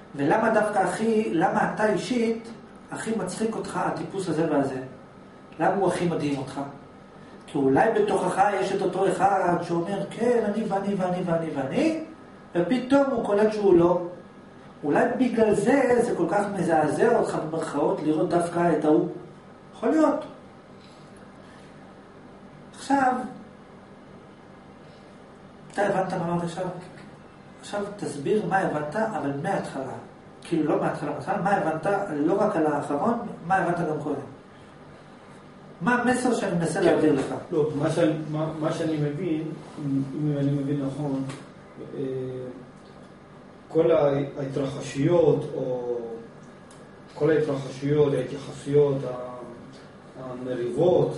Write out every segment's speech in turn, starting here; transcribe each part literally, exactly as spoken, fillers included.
ולמה דווקא הכי, למה אתה אישית הכי מצחיק אותך הטיפוס הזה והזה? למה הוא הכי מדהים אותך? כי אולי בתוכך יש את אותו אחד שאומר, כן, אני ואני ואני ואני ואני, ופתאום הוא קולט שהוא לא. אולי בגלל זה זה כל כך מזעזע אותך במרכאות לראות דווקא את ההוא. יכול להיות. עכשיו, אתה הבנת מה אמרת עכשיו? עכשיו תסביר מה הבנת, אבל מההתחלה. כאילו לא מההתחלה, מההתחלה, מה הבנת, לא רק על האחרון, מה הבנת גם קודם. מה המסר שאני מנסה להעביר לך? לא, מה שאני, מה, מה שאני מבין, אם אני מבין נכון, כל ההתרחשויות, או כל ההתרחשויות, ההתייחסויות, המריבות,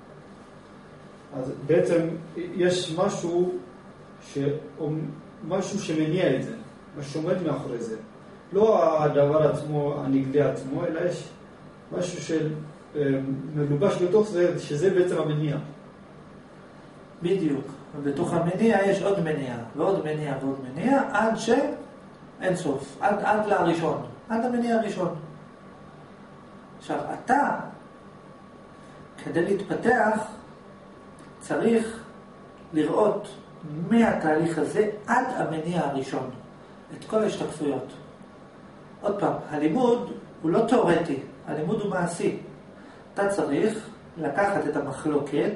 אז בעצם יש משהו, ש... משהו שמניע את זה, משהו שעומד מאחורי זה. לא הדבר עצמו, הנגלה עצמו, אלא יש משהו של מלובש בתוך זה, שזה בעצם המניע. בדיוק. ובתוך המניע יש עוד מניע, ועוד מניע ועוד מניע, עד שאין סוף, עד, עד לראשון, עד המניע הראשון. עכשיו, אתה, כדי להתפתח, צריך לראות מהתהליך הזה עד המניע הראשון, את כל ההשתקפויות. עוד פעם, הלימוד הוא לא תיאורטי, הלימוד הוא מעשי. אתה צריך לקחת את המחלוקת,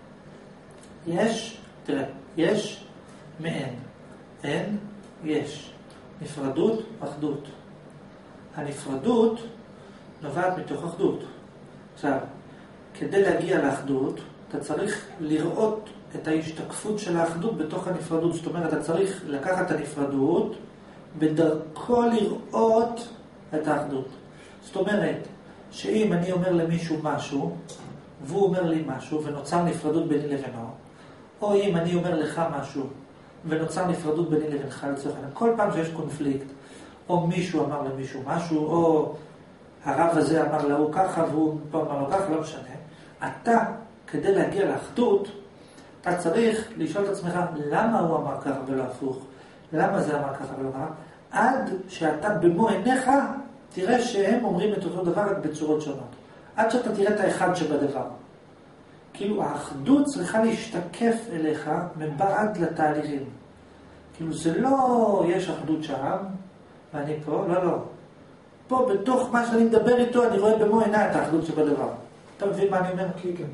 יש, תראה, יש מאין, אין, יש. נפרדות, אחדות. הנפרדות נובעת מתוך אחדות. עכשיו, כדי להגיע לאחדות, אתה צריך לראות את ההשתקפות של האחדות בתוך הנפרדות. זאת אומרת, אתה צריך לקחת את הנפרדות, בדרכו לראות את האחדות. זאת אומרת, שאם אני אומר למישהו משהו, והוא אומר לי משהו, ונוצר נפרדות ביני לבינו, או אם אני אומר לך משהו, ונוצר נפרדות ביני לבינך, לצורך העניין, כל פעם שיש קונפליקט, או מישהו אמר למישהו משהו, או הרב הזה אמר לו ככה, והוא פה אמר לו ככה, לא משנה. אתה, כדי להגיע לאחדות, אתה צריך לשאול את עצמך, למה הוא אמר ככה ולא הפוך? למה זה אמר ככה ולא ככה? עד שאתה במו עיניך תראה שהם אומרים את אותו דבר רק בצורות שונות. עד שאתה תראה את האחד שבדבר. כאילו האחדות צריכה להשתקף אליך מבעד לתהליכים. כאילו זה לא יש אחדות שם, ואני פה, לא, לא. פה בתוך מה שאני מדבר איתו, אני רואה במו עיניי את האחדות שבדבר. אתה מבין מה אני אומר? כן, כן.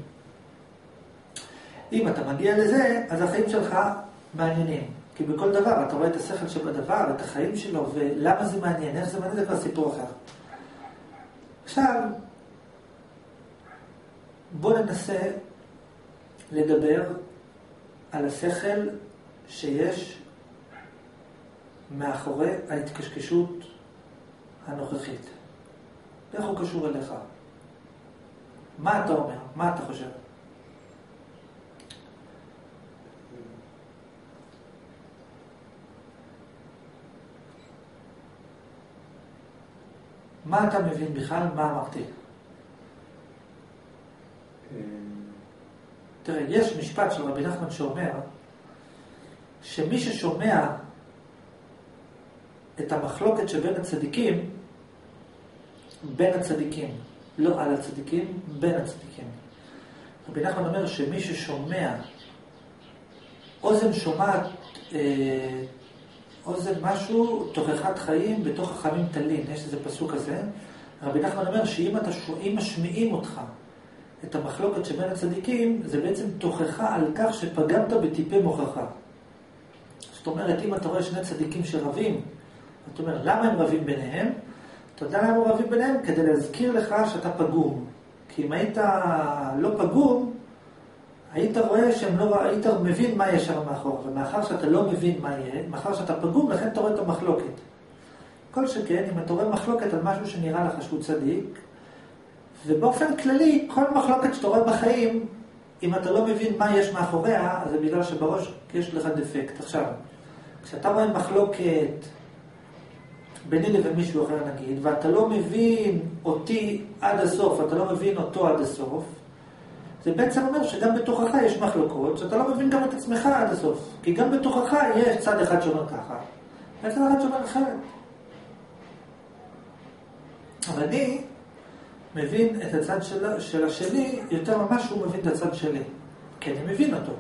אם אתה מגיע לזה, אז החיים שלך מעניינים. כי בכל דבר, אתה רואה את השכל שבדבר, את החיים שלו, ולמה זה מעניין, איך זה מעניין, זה כבר סיפור אחר. עכשיו, בוא ננסה לדבר על השכל שיש מאחורי ההתקשקשות הנוכחית. איך הוא קשור אליך? מה אתה אומר? מה אתה חושב? מה אתה מבין בכלל? מה אמרתי? תראה, יש משפט של רבי נחמן שאומר שמי ששומע את המחלוקת שבין הצדיקים, בין הצדיקים, לא על הצדיקים, בין הצדיקים. רבי נחמן אומר שמי ששומע, אוזן שומעת, אה, אוזן משהו, תוכחת חיים, בתוך החמים תלין. יש איזה פסוק כזה. רבי נחמן אומר שאם אתה, אם משמיעים אותך את המחלוקת שבין הצדיקים, זה בעצם תוכחה על כך שפגמת בטיפי מוכחה. זאת אומרת, אם אתה רואה שני צדיקים שרבים, אתה אומר, למה הם רבים ביניהם? אתה יודע למה הם רבים ביניהם? כדי להזכיר לך שאתה פגום. כי אם היית לא פגום, היית רואה שהם לא, היית מבין מה יש שם מאחור, ומאחר שאתה לא מבין מה יהיה, מאחר שאתה פגום, לכן אתה רואה את המחלוקת. כל שכן, אם אתה רואה מחלוקת על משהו שנראה לך שהוא צדיק, ובאופן כללי, כל מחלוקת שאתה רואה בחיים, אם אתה לא מבין מה יש מאחוריה, אז זה בגלל שבראש יש לך דפקט. עכשיו, כשאתה רואה מחלוקת ביני לבין מישהו אחר נגיד, ואתה לא מבין אותי עד הסוף, אתה לא מבין אותו עד הסוף, זה בעצם אומר שגם בתוכך יש מחלוקות, שאתה לא מבין גם את עצמך עד הסוף. כי גם בתוכך יש צד אחד שאומר ככה, וצד אחד שאומר אחרת. אבל אני מבין את הצד של, של השני יותר ממש שהוא מבין את הצד שלי. כי אני מבין אותו.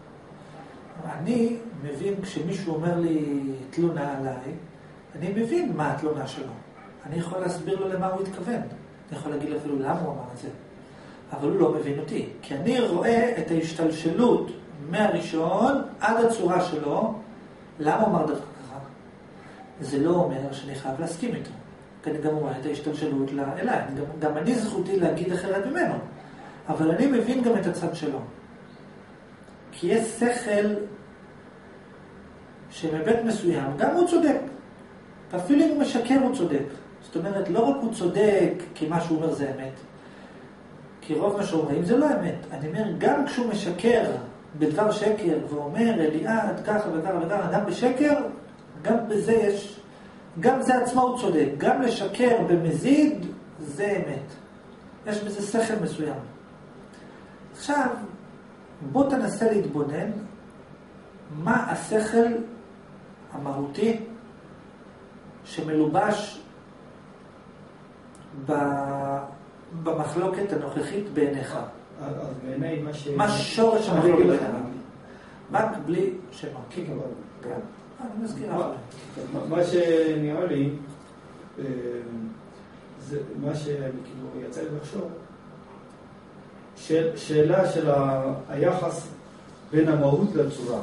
אני מבין כשמישהו אומר לי תלונה עליי, אני מבין מה התלונה שלו. אני יכול להסביר לו למה הוא התכוון. אני יכול להגיד אפילו למה הוא אמר את זה. אבל הוא לא מבין אותי. כי אני רואה את ההשתלשלות מהראשון עד הצורה שלו. למה הוא אמר דווקא ככה? זה לא אומר שאני חייב להסכים איתו. כי אני גם רואה את ההשתלשלות אליי. גם, גם אני זכותי להגיד אחרת ממנו. אבל אני מבין גם את הצד שלו. כי יש שכל שמבית מסוים, גם הוא צודק. אפילו אם הוא משקר הוא צודק. זאת אומרת, לא רק הוא צודק כי מה שהוא אומר זה אמת. כי רוב מה שאומרים זה לא אמת. אני אומר, גם כשהוא משקר בדבר שקר ואומר אליעד ככה וככה וככה, גם בשקר, גם בזה יש, גם זה עצמו הוא צודק. גם לשקר במזיד זה אמת. יש בזה שכל מסוים. עכשיו, בוא תנסה להתבונן מה השכל המהותי שמלובש במחלוקת הנוכחית בעיניך. אז בעיניי מה ש... מה שורש המחלוקת בעיניך? רק בלי שמה. כן, אבל... אני מזכיר לך. מה שנראה לי, זה מה שאני כאילו יצא לי לחשוב, שאלה של היחס בין המהות לצורה.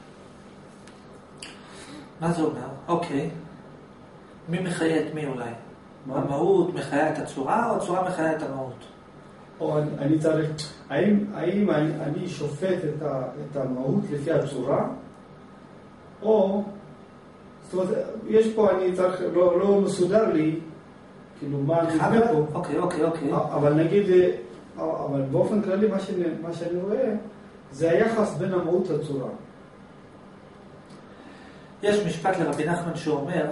מה זה אומר? אוקיי. מי מחיה את מי אולי? המהות מחיה את הצורה או הצורה מחיה את המהות? או אני, אני צריך, האם, האם אני, אני שופט את, ה, את המהות לפי הצורה, או, זאת אומרת, יש פה, אני צריך, לא, לא מסודר לי, כאילו מה אני נדמה פה. אוקיי, אוקיי, אוקיי. אבל נגיד, אבל באופן כללי מה שאני, מה שאני רואה, זה היחס בין המהות לצורה. יש משפט לרבי נחמן שאומר,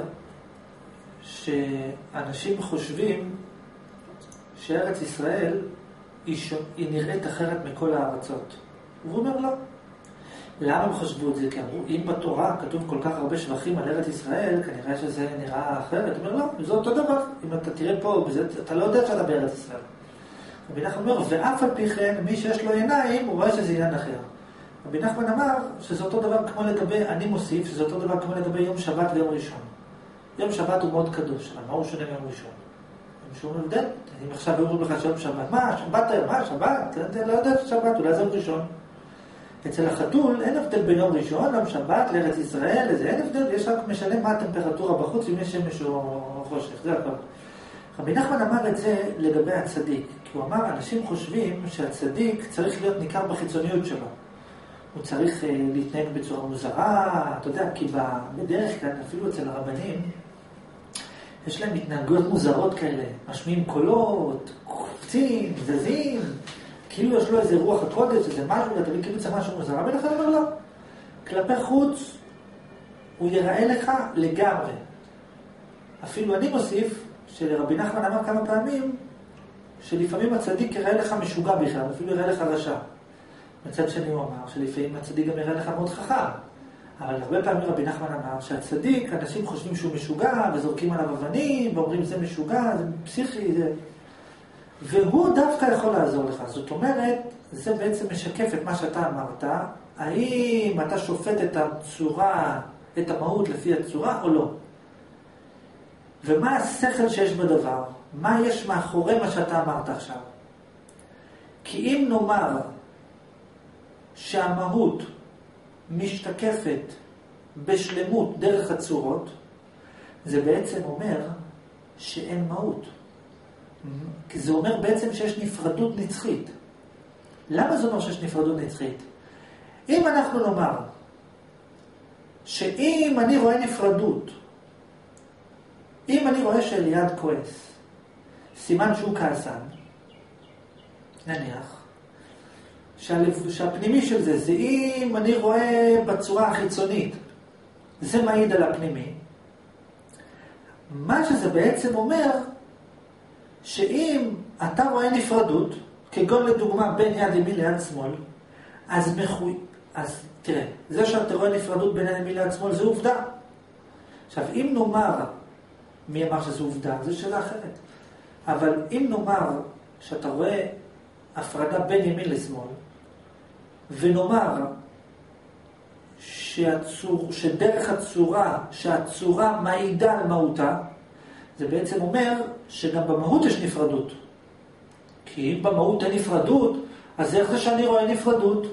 שאנשים חושבים שארץ ישראל היא, ש... היא נראית אחרת מכל הארצות. והוא אומר לא. למה הם חשבו את זה? כי אמרו, אם בתורה כתוב כל כך הרבה שבחים על ארץ ישראל, כנראה שזה נראה אחרת. הוא אומר לא, זה אותו דבר. אם אתה תראה פה, בזה, אתה לא יודע שאתה בארץ ישראל. רבי נחמן אומר, ואף על פי כן, מי שיש לו עיניים, הוא רואה שזה עניין אחר. רבי נחמן אמר שזה אותו דבר כמו לגבי, אני מוסיף, שזה אותו דבר כמו לגבי יום שבת ויום ראשון. יום שבת הוא מאוד קדוש, אבל מה הוא שונה מיום ראשון? אין שום הבדל. אם עכשיו אומרים לך שיום שבת, מה, שבת היום, מה, שבת? אתה לא יודע שבת, אולי זה יום ראשון. אצל החתול אין הבדל בין יום ראשון, יום שבת, לארץ ישראל, איזה אין הבדל, יש רק משלם מה הטמפרטורה בחוץ, אם יש שמש או חושך, זה הכל. רבי נחמן אמר את זה לגבי הצדיק, כי הוא אמר, אנשים חושבים שהצדיק צריך להיות ניכר בחיצוניות שלו. הוא צריך להתנהג בצורה מוזרה, אתה יודע, כי בדרך כלל, אפילו אצל הרבנים, יש להם התנהגויות מוזרות כאלה, משמיעים קולות, קופצים, זזים, כאילו יש לו איזה רוח הקודש, איזה משהו, ואתה כאילו צריך משהו מוזר, אבל לכן אומר לא. כלפי חוץ, הוא יראה לך לגמרי. אפילו אני מוסיף, שלרבי נחמן אמר כמה פעמים, שלפעמים הצדיק יראה לך משוגע בכלל, אפילו יראה לך רשע. מצד שני הוא אמר שלפעמים הצדיק גם יראה לך מאוד חכם. אבל הרבה פעמים רבי נחמן אמר שהצדיק, אנשים חושבים שהוא משוגע, וזורקים עליו אבנים, ואומרים זה משוגע, זה פסיכי, זה... והוא דווקא יכול לעזור לך. זאת אומרת, זה בעצם משקף את מה שאתה אמרת, האם אתה שופט את הצורה, את המהות לפי הצורה או לא. ומה השכל שיש בדבר? מה יש מאחורי מה שאתה אמרת עכשיו? כי אם נאמר שהמהות משתקפת בשלמות דרך הצורות, זה בעצם אומר שאין מהות. כי זה אומר בעצם שיש נפרדות נצחית. למה זה אומר שיש נפרדות נצחית? אם אנחנו נאמר שאם אני רואה נפרדות, אם אני רואה שאליעד כועס, סימן שהוא כעסן, נניח, שהפנימי של זה, זה אם אני רואה בצורה החיצונית, זה מעיד על הפנימי. מה שזה בעצם אומר, שאם אתה רואה נפרדות, כגון לדוגמה בין יד ימין ליד שמאל, אז מחוי... אז תראה, זה שאתה רואה נפרדות בין יד ימין ליד שמאל, זה עובדה. עכשיו, אם נאמר, מי אמר שזה עובדה? זה שאלה אחרת. אבל אם נאמר שאתה רואה הפרדה בין ימין לשמאל, ונאמר שהצור, שדרך הצורה, שהצורה מעידה על מהותה, זה בעצם אומר שגם במהות יש נפרדות. כי אם במהות אין נפרדות, אז איך זה שאני רואה נפרדות?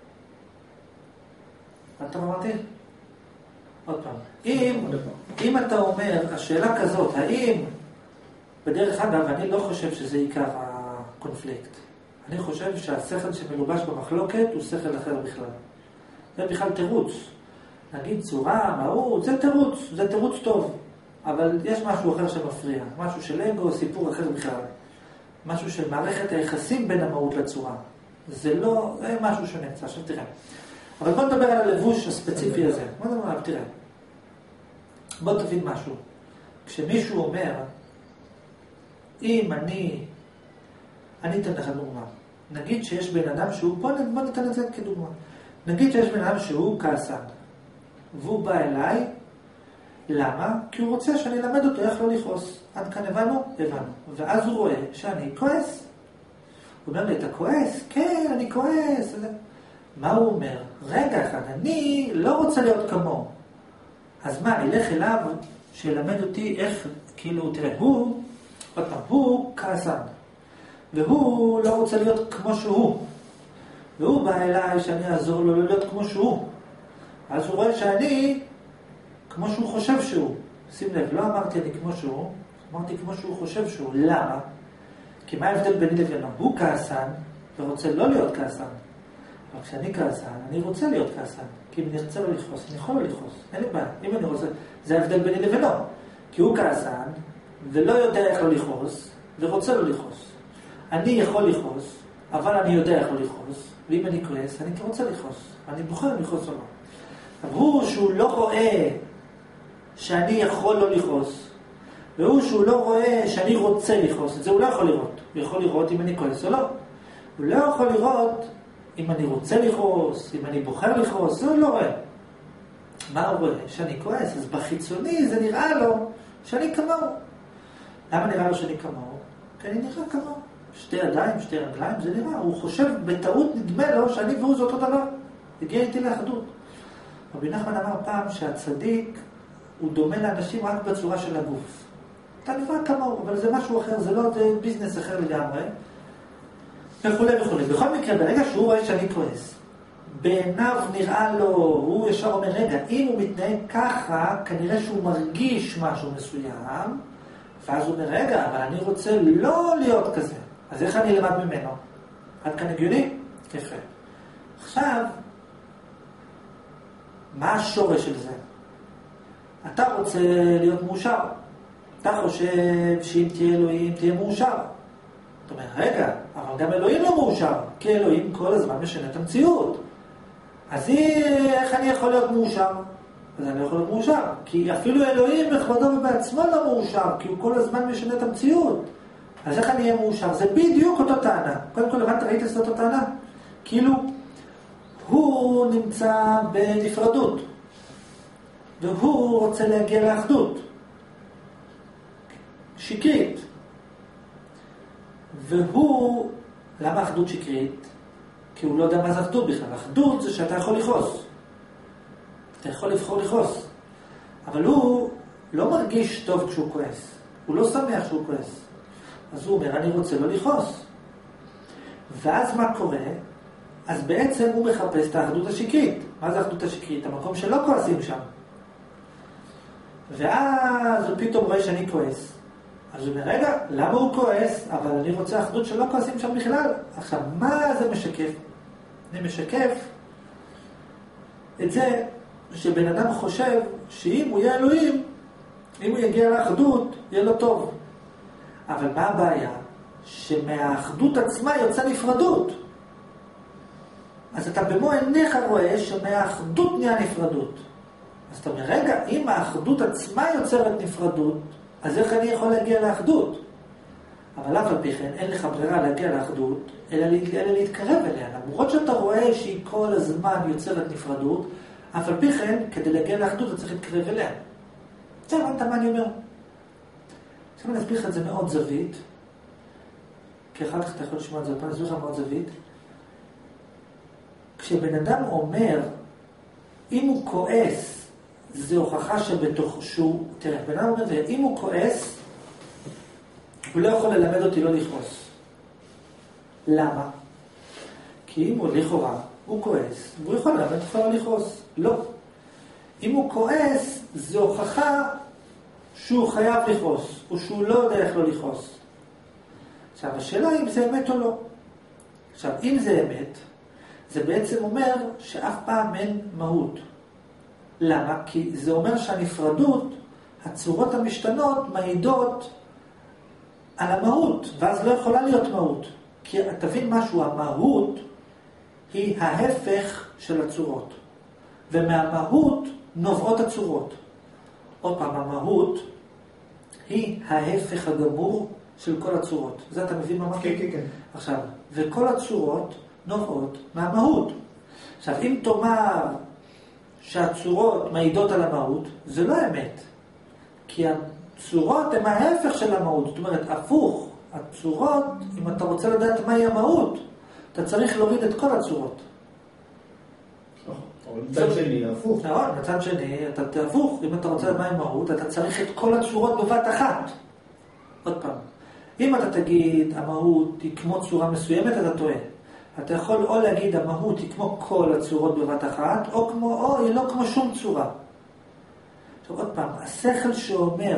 אתה אמרתי? עוד פעם. אם, אם אתה אומר, השאלה כזאת, האם, בדרך אגב, אני לא חושב שזה עיקר הקונפליקט. אני חושב שהשכל שמלובש במחלוקת הוא שכל אחר בכלל. זה בכלל תירוץ. נגיד צורה, מהות, זה תירוץ, זה תירוץ טוב. אבל יש משהו אחר שמפריע. משהו של אגו, סיפור אחר בכלל. משהו של מערכת היחסים בין המהות לצורה. זה לא, זה משהו שנמצא. עכשיו תראה. אבל בוא נדבר על הלבוש הספציפי הזה. בוא נדבר עליו, תראה. בוא תבין משהו. כשמישהו אומר, אם אני, אני אתן לך דוגמה. נגיד שיש בן אדם שהוא, בוא ניתן את זה כדוגמה. נגיד שיש בן אדם שהוא כעסן. והוא בא אליי, למה? כי הוא רוצה שאני אלמד אותו איך לא לכעוס. עד כאן הבנו? הבנו. ואז הוא רואה שאני כועס. הוא אומר לי, אתה כועס? כן, אני כועס. מה הוא אומר? רגע אחד, אני לא רוצה להיות כמוהו. אז מה, אני אלך אליו שילמד אותי איך, כאילו, תראה, הוא, עוד פעם, הוא כעסן. והוא לא רוצה להיות כמו שהוא. והוא בא אליי שאני אעזור לו להיות כמו שהוא. אז הוא רואה שאני כמו שהוא חושב שהוא. שים לב, לא אמרתי אני כמו שהוא, אמרתי כמו שהוא חושב שהוא. למה? כי מה ההבדל ביני לבינו? הוא כעסן ורוצה לא להיות כעסן. אבל כשאני כעסן, אני רוצה להיות כעסן. כי אם אני רוצה לא לכעוס, אני יכול לא לכעוס. אין לי בעיה. אם אני רוצה, זה ההבדל ביני לבינו. כי הוא כעסן ולא יודע איך לא לכעוס ורוצה לא לכעוס. אני יכול לכעוס, אבל אני יודע איך לא לכעוס. ואם אני כועס, אני רוצה לכעוס. אני בוחר לכעוס או לא. אבל הוא שהוא לא רואה שאני יכול לא לכעוס, והוא שהוא לא רואה שאני רוצה לכעוס, את זה הוא לא יכול לראות. הוא יכול לראות אם אני כועס או לא. הוא לא יכול לראות אם אני רוצה לכעוס, אם אני בוחר לכעוס, זה הוא לא רואה. מה הוא רואה? שאני כועס, אז בחיצוני זה נראה לו שאני כמוהו. למה נראה לו שאני כמוהו? כי אני נראה כמוהו. שתי ידיים, שתי רגליים, זה נראה. הוא חושב, בטעות נדמה לו שאני והוא זה אותו דבר. הגיע איתי לאחדות. רבי נחמן אמר פעם שהצדיק הוא דומה לאנשים רק בצורה של הגוף. אתה נראה כמוהו, אבל זה משהו אחר, זה לא, זה ביזנס אחר לגמרי. וכו' וכו'. בכל מקרה, ברגע שהוא רואה שאני כועס, בעיניו נראה לו, הוא ישר אומר, רגע, אם הוא מתנהג ככה, כנראה שהוא מרגיש משהו מסוים, ואז הוא אומר, רגע, אבל אני רוצה לא להיות כזה. אז איך אני אלמד ממנו? עד כאן הגיוני? יפה. עכשיו, מה השורש של זה? אתה רוצה להיות מאושר. אתה חושב שאם תהיה אלוהים, תהיה מאושר. אתה אומר, רגע, אבל גם אלוהים לא מאושר, כי אלוהים כל הזמן משנה את המציאות. אז איך אני יכול להיות מאושר? אז אני לא יכול להיות מאושר, כי אפילו אלוהים בכבודו ובעצמו לא מאושר, כי הוא כל הזמן משנה את המציאות. אז איך אני אהיה מאושר? זה בדיוק אותו טענה. קודם כל, הבנת, ראית את אותו טענה? כאילו, הוא נמצא בנפרדות, והוא רוצה להגיע לאחדות. שקרית. והוא, למה אחדות שקרית? כי הוא לא יודע מה זה אחדות בכלל. אחדות זה שאתה יכול לכעוס. אתה יכול לבחור לכעוס. אבל הוא לא מרגיש טוב כשהוא כועס. הוא לא שמח שהוא כועס. אז הוא אומר, אני רוצה לא לכעוס. ואז מה קורה? אז בעצם הוא מחפש את האחדות השקרית. מה זה האחדות השקרית? המקום שלא כועסים שם. ואז הוא פתאום רואה שאני כועס. אז הוא אומר, רגע, למה הוא כועס? אבל אני רוצה אחדות שלא כועסים שם בכלל. עכשיו, מה זה משקף? אני משקף את זה שבן אדם חושב שאם הוא יהיה אלוהים, אם הוא יגיע לאחדות, יהיה לו טוב. אבל מה הבעיה? שמהאחדות עצמה יוצא נפרדות. אז אתה במו עיניך רואה שמהאחדות נהיה נפרדות. אז אתה אומר, רגע, אם האחדות עצמה יוצרת נפרדות, אז איך אני יכול להגיע לאחדות? אבל אף על פי כן, אין לך ברירה להגיע לאחדות, אלא, אלא להתקרב אליה. למרות שאתה רואה שהיא כל הזמן יוצרת נפרדות, אף על פי כן, כדי להגיע לאחדות, אתה צריך להתקרב אליה. עכשיו, אתה מה אני אומר? עכשיו אני אסביר לך את זה מאוד זווית, כי אחר כך אתה יכול לשמוע את זה, אני אסביר לך מאוד זווית. כשבן אדם אומר, אם הוא כועס, זה הוכחה שבתוך שהוא, תראה, בן אדם אומר, אם הוא כועס, הוא לא יכול ללמד אותי לא לכעוס. למה? כי אם הוא לכאורה, הוא כועס, והוא יכול ללמד אותך לא לכעוס. לא. אם הוא כועס, זה הוכחה שהוא חייב לכעוס, או שהוא לא יודע איך לא לכעוס. עכשיו, השאלה אם זה אמת או לא. עכשיו, אם זה אמת, זה בעצם אומר שאף פעם אין מהות. למה? כי זה אומר שהנפרדות, הצורות המשתנות, מעידות על המהות, ואז לא יכולה להיות מהות. כי תבין משהו, המהות היא ההפך של הצורות. ומהמהות נובעות הצורות. עוד פעם, המהות היא ההפך הגמור של כל הצורות. זה אתה מבין מה אמרתי? כן, כן, כן. עכשיו, וכל הצורות נובעות מהמהות. עכשיו, אם תאמר שהצורות מעידות על המהות, זה לא אמת. כי הצורות הן ההפך של המהות. זאת אומרת, הפוך. הצורות, אם אתה רוצה לדעת מהי המהות, אתה צריך להוריד את כל הצורות. אבל מצד שני, הפוך. נכון, מצד שני, אתה תהפוך. אם אתה רוצה לדעת מהי המהות, אתה צריך את כל הצורות בבת אחת. עוד פעם. אם אתה תגיד, המהות היא כמו צורה מסוימת, אתה טועה. אתה יכול או להגיד, המהות היא כמו כל הצורות בבת אחת, או, כמו, או היא לא כמו שום צורה. עכשיו, עוד פעם, השכל שאומר,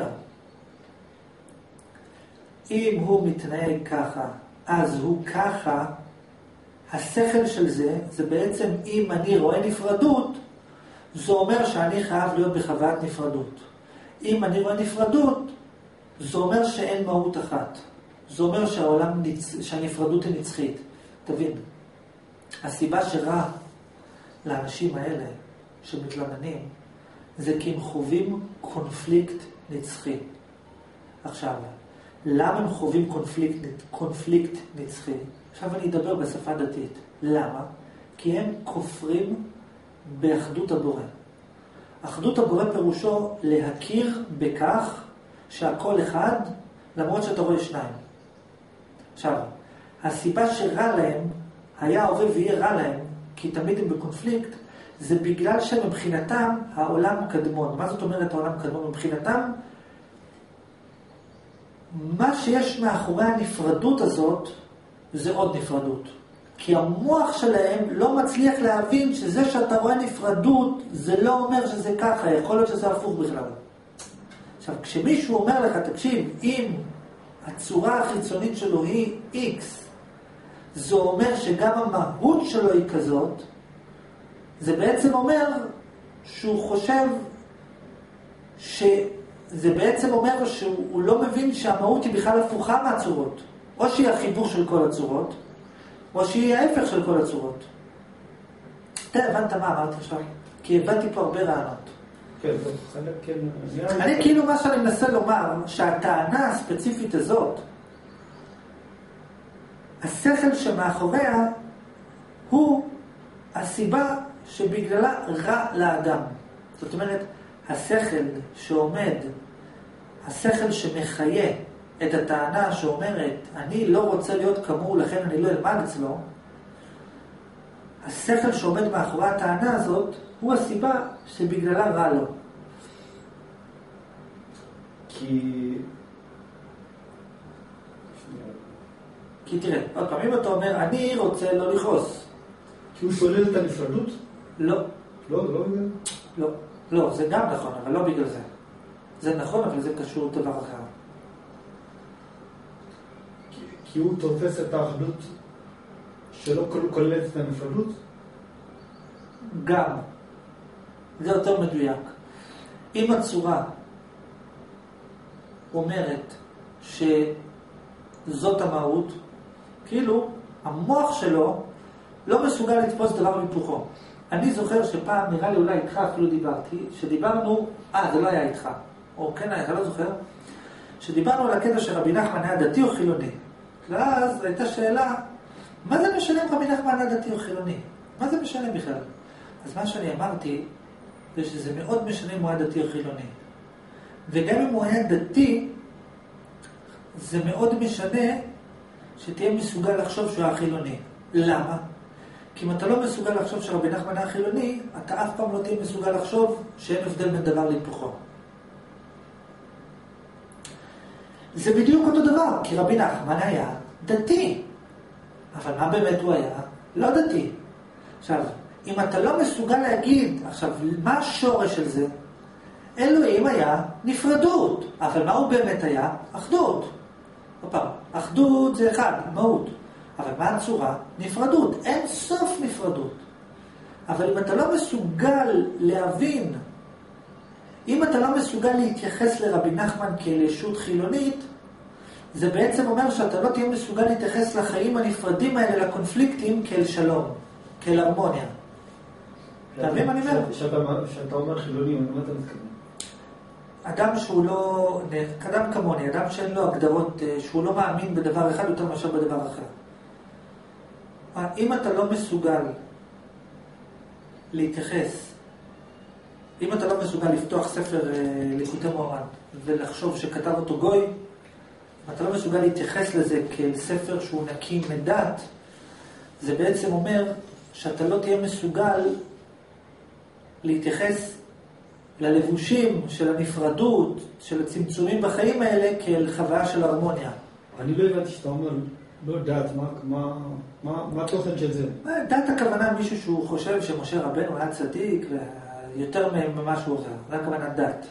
אם הוא מתנהג ככה, אז הוא ככה, השכל של זה, זה בעצם אם אני רואה נפרדות, זה אומר שאני חייב להיות בחוויית נפרדות. אם אני רואה נפרדות, זה אומר שאין מהות אחת. זה אומר שהעולם, נצ... שהנפרדות היא נצחית. תבין, הסיבה שרע לאנשים האלה שמתלוננים, זה כי הם חווים קונפליקט נצחי. עכשיו, למה הם חווים קונפליקט, קונפליקט נצחי? עכשיו אני אדבר בשפה דתית. למה? כי הם כופרים באחדות הבורא. אחדות הבורא פירושו להכיר בכך שהכל אחד, למרות שאתה רואה שניים. עכשיו, הסיבה שרע להם, היה הווה ויהיה רע להם, כי תמיד הם בקונפליקט, זה בגלל שמבחינתם העולם קדמון. מה זאת אומרת העולם קדמון? מבחינתם, מה שיש מאחורי הנפרדות הזאת, זה עוד נפרדות. כי המוח שלהם לא מצליח להבין שזה שאתה רואה נפרדות, זה לא אומר שזה ככה, יכול להיות שזה הפוך בכלל. עכשיו, כשמישהו אומר לך, תקשיב, אם הצורה החיצונית שלו היא X, זה אומר שגם המהות שלו היא כזאת, זה בעצם אומר שהוא חושב שזה בעצם אומר שהוא לא מבין שהמהות היא בכלל הפוכה מהצורות. או שהיא החיבור של כל הצורות, או שהיא ההפך של כל הצורות. אתה הבנת מה אמרתי עכשיו? כי הבנתי פה הרבה רעיונות. כן, זה חלק, כן. אני כאילו מה שאני מנסה לומר, שהטענה הספציפית הזאת, השכל שמאחוריה הוא הסיבה שבגללה רע לאדם. זאת אומרת, השכל שעומד, השכל שמחיה את הטענה שאומרת, אני לא רוצה להיות כמוהו, לכן אני לא אלמד אצלו, השכל שעומד מאחורי הטענה הזאת, הוא הסיבה שבגללה רע לו. כי... כי תראה, עוד פעם, אם אתה אומר, אני רוצה לא לכעוס. כי הוא שולל את הנפרדות? לא. לא, לא בגלל? לא. לא, זה גם נכון, אבל לא בגלל זה. זה נכון, אבל זה קשור לדבר אחר. כי, כי הוא תופס את האחדות שלא כוללת את הנפרדות? גם. זה יותר מדויק. אם הצורה אומרת שזאת המהות, כאילו המוח שלו לא מסוגל לתפוס דבר מפוחו. אני זוכר שפעם, נראה לי אולי איתך אפילו דיברתי, שדיברנו, אה זה לא היה איתך, או כן היה, אתה לא זוכר, שדיברנו על הקטע של רבי נחמן היה דתי או חילוני. ואז הייתה שאלה, מה זה משנה אם רבי נחמן היה דתי או חילוני? מה זה משנה בכלל? אז מה שאני אמרתי, זה שזה מאוד משנה אם הוא היה דתי או חילוני. וגם אם הוא היה דתי, זה מאוד משנה שתהיה מסוגל לחשוב שהוא היה חילוני. למה? כי אם אתה לא מסוגל לחשוב שרבי נחמן היה חילוני, אתה אף פעם לא תהיה מסוגל לחשוב שאין הבדל בין דבר להיפוכו. זה בדיוק אותו דבר, כי רבי נחמן היה דתי. אבל מה באמת הוא היה? לא דתי. עכשיו, אם אתה לא מסוגל להגיד, עכשיו, מה השורש של זה? אלוהים היה נפרדות. אבל מה הוא באמת היה? אחדות. פעם, אחדות זה אחד, מהות. אבל מה הצורה? נפרדות. אין סוף נפרדות. אבל אם אתה לא מסוגל להבין, אם אתה לא מסוגל להתייחס לרבי נחמן כאל ישות חילונית, זה בעצם אומר שאתה לא תהיה מסוגל להתייחס לחיים הנפרדים האלה, לקונפליקטים, כאל שלום, כאל הרמוניה. אתה מבין מה אני אומר? כשאתה אומר חילוני, מה אתה מתכוון? אדם שהוא לא, אדם כמוני, אדם שאין לו הגדרות, שהוא לא מאמין בדבר אחד יותר מאשר בדבר אחר. אם אתה לא מסוגל להתייחס, אם אתה לא מסוגל לפתוח ספר ליקוטי מוהר"ן ולחשוב שכתב אותו גוי, אם אתה לא מסוגל להתייחס לזה כאל ספר שהוא נקי מדת, זה בעצם אומר שאתה לא תהיה מסוגל להתייחס ללבושים של הנפרדות, של הצמצומים בחיים האלה, כאל חוויה של הרמוניה. אני לא הבנתי שאתה אומר, לא דת, מה, מה, מה, מה התוכן של זה? דת הכוונה מישהו שהוא חושב שמשה רבנו היה צדיק, ויותר ממשהו אחר. זה הכוונה דת.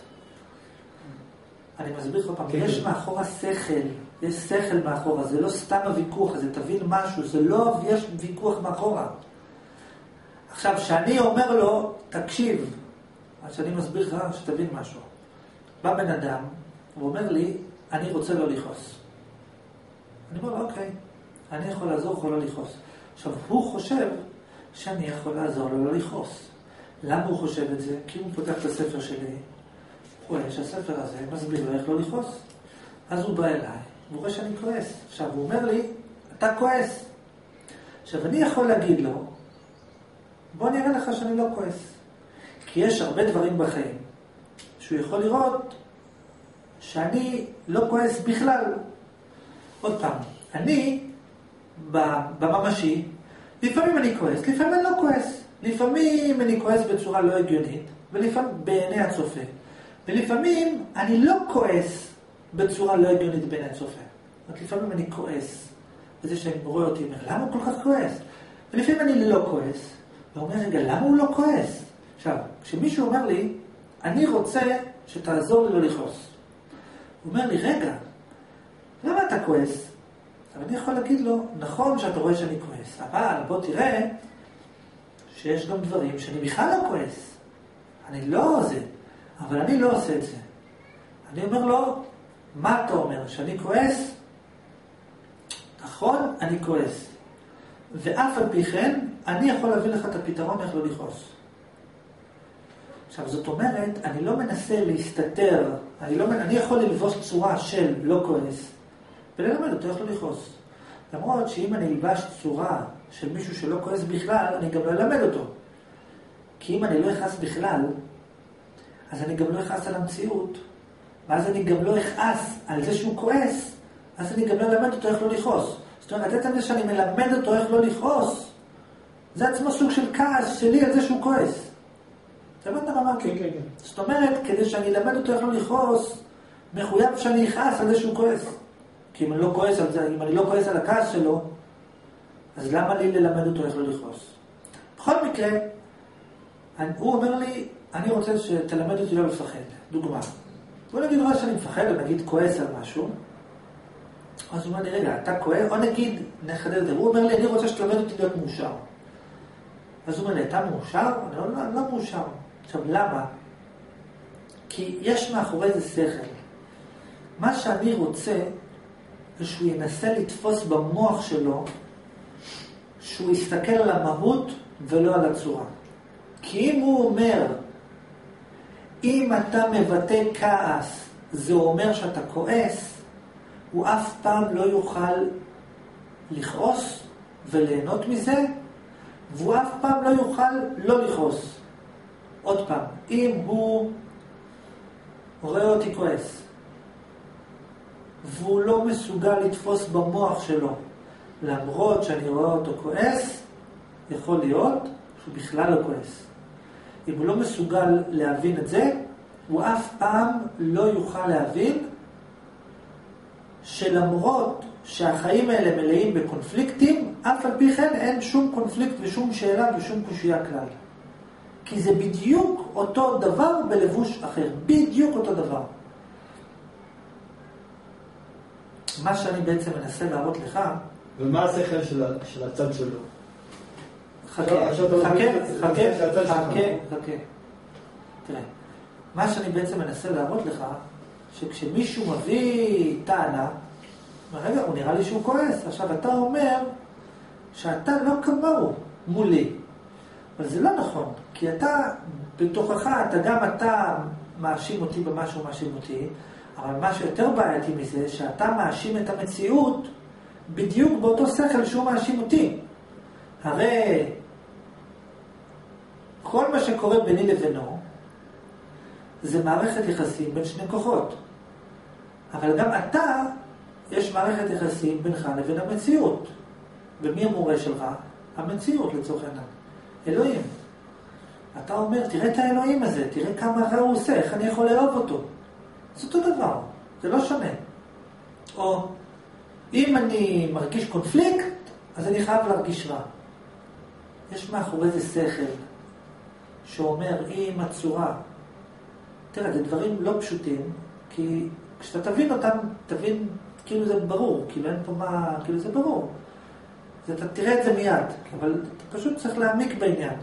אני מסביר לך פעם, כן. יש מאחורה שכל, יש שכל מאחורה, זה לא סתם הוויכוח הזה, תבין משהו, זה לא, יש ויכוח מאחורה. עכשיו, שאני אומר לו, תקשיב, אז שאני מסביר לך שתבין משהו. בא בן אדם, הוא אומר לי, אני רוצה לא לכעוס. אני אומר לו, אוקיי, אני יכול לעזור, יכול לא לכעוס. עכשיו, הוא חושב שאני יכול לעזור לו לא לכעוס. למה הוא חושב את זה? כי הוא פותח את הספר שלי, הוא רואה שהספר הזה מסביר לו איך לא לכעוס. אז הוא בא אליי, והוא רואה שאני כועס. עכשיו, הוא אומר לי, אתה כועס. עכשיו, אני יכול להגיד לו, בוא נראה לך שאני לא כועס. כי יש הרבה דברים בחיים שהוא יכול לראות שאני לא כועס בכלל. עוד פעם, אני בממשי, לפעמים אני כועס, לפעמים אני לא כועס. לפעמים אני כועס בצורה לא הגיונית, ולפעמים בעיני הצופה. ולפעמים אני לא כועס בצורה לא הגיונית בעיני הצופה. רק לפעמים אני כועס, וזה שאני רואה אותי, אומר, למה הוא כל כך כועס? ולפעמים אני לא כועס, ואומר, רגע, למה הוא לא כועס? עכשיו, כשמישהו אומר לי, אני רוצה שתעזור לי לא לכעוס. הוא אומר לי, רגע, למה אתה כועס? אבל אני יכול להגיד לו, נכון שאתה רואה שאני כועס, אבל בוא תראה שיש גם דברים שאני בכלל לא כועס. אני לא זה, אבל אני לא עושה את זה. אני אומר לו, מה אתה אומר? שאני כועס? נכון, אני כועס. ואף על פי כן, אני יכול להביא לך את הפתרון איך לא לכעוס. עכשיו, זאת אומרת, אני לא מנסה להסתתר, אני, לא, אני יכול ללבוש צורה של לא כועס, וללמד אותו איך לא לכעוס. למרות שאם אני אלבש צורה של מישהו שלא כועס בכלל, אני גם לא אלמד אותו. כי אם אני לא אכעס בכלל, אז אני גם לא אכעס על המציאות, ואז אני גם לא אכעס על זה שהוא כועס, אז אני גם לא אלמד אותו איך לא לכעוס. זאת אומרת, עצם זה שאני מלמד אותו איך לא לכעוס, זה עצמו סוג של כעס שלי על זה שהוא כועס. זה מה אתה אמר? כן, כן, כן. זאת אומרת, כדי שאני אלמד אותו איך לא לכעוס, מחויב שאני אכעס על זה שהוא כועס. כי אם אני לא כועס על זה, אם אני לא כועס על הכעס שלו, אז למה לי ללמד אותו איך לא לכעוס? בכל מקרה, הוא אומר לי, אני רוצה שתלמד אותי לא לפחד. דוגמה. בוא נגיד רואה שאני מפחד, או נגיד כועס על משהו, אז הוא אומר לי, רגע, אתה כועס? או נגיד, נחדד את זה. הוא אומר לי, אני רוצה שתלמד אותי להיות מאושר. אז הוא אומר לי, אתה מאושר? אני לא, לא, לא מאושר. עכשיו, למה? כי יש מאחורי זה שכל. מה שאני רוצה, זה שהוא ינסה לתפוס במוח שלו, שהוא יסתכל על המהות ולא על הצורה. כי אם הוא אומר, אם אתה מבטא כעס, זה אומר שאתה כועס, הוא אף פעם לא יוכל לכעוס וליהנות מזה, והוא אף פעם לא יוכל לא לכעוס. עוד פעם, אם הוא רואה אותי כועס, והוא לא מסוגל לתפוס במוח שלו למרות שאני רואה אותו כועס, יכול להיות שהוא בכלל לא כועס. אם הוא לא מסוגל להבין את זה, הוא אף פעם לא יוכל להבין שלמרות שהחיים האלה מלאים בקונפליקטים, אף על פי כן אין שום קונפליקט ושום שאלה ושום קושייה כלל. כי זה בדיוק אותו דבר בלבוש אחר. בדיוק אותו דבר. מה שאני בעצם מנסה להראות לך... ומה השכל של, של הצד שלו? חכה, חכה, חכה, חכה, חכה. תראה, מה שאני בעצם מנסה להראות לך, שכשמישהו מביא טענה, רגע, הוא נראה לי שהוא כועס. עכשיו, אתה אומר שאתה לא כמוהו מולי. אבל זה לא נכון, כי אתה, בתוכך, אתה גם אתה מאשים אותי במה שהוא מאשים אותי, אבל מה שיותר בעייתי מזה, שאתה מאשים את המציאות בדיוק באותו שכל שהוא מאשים אותי. הרי כל מה שקורה ביני לבינו, זה מערכת יחסים בין שני כוחות. אבל גם אתה, יש מערכת יחסים בינך לבין המציאות. ומי המורה שלך? המציאות לצורך העניין. אלוהים. אתה אומר, תראה את האלוהים הזה, תראה כמה רע הוא עושה, איך אני יכול לאהוב אותו. זה אותו דבר, זה לא שונה. או, אם אני מרגיש קונפליקט, אז אני חייב להרגיש רע. יש מאחורי זה שכל, שאומר, אם הצורה, תראה, זה דברים לא פשוטים, כי כשאתה תבין אותם, תבין, כאילו זה ברור, כאילו אין פה מה, כאילו זה ברור. אז אתה תראה את זה מיד, אבל אתה פשוט צריך להעמיק בעניין.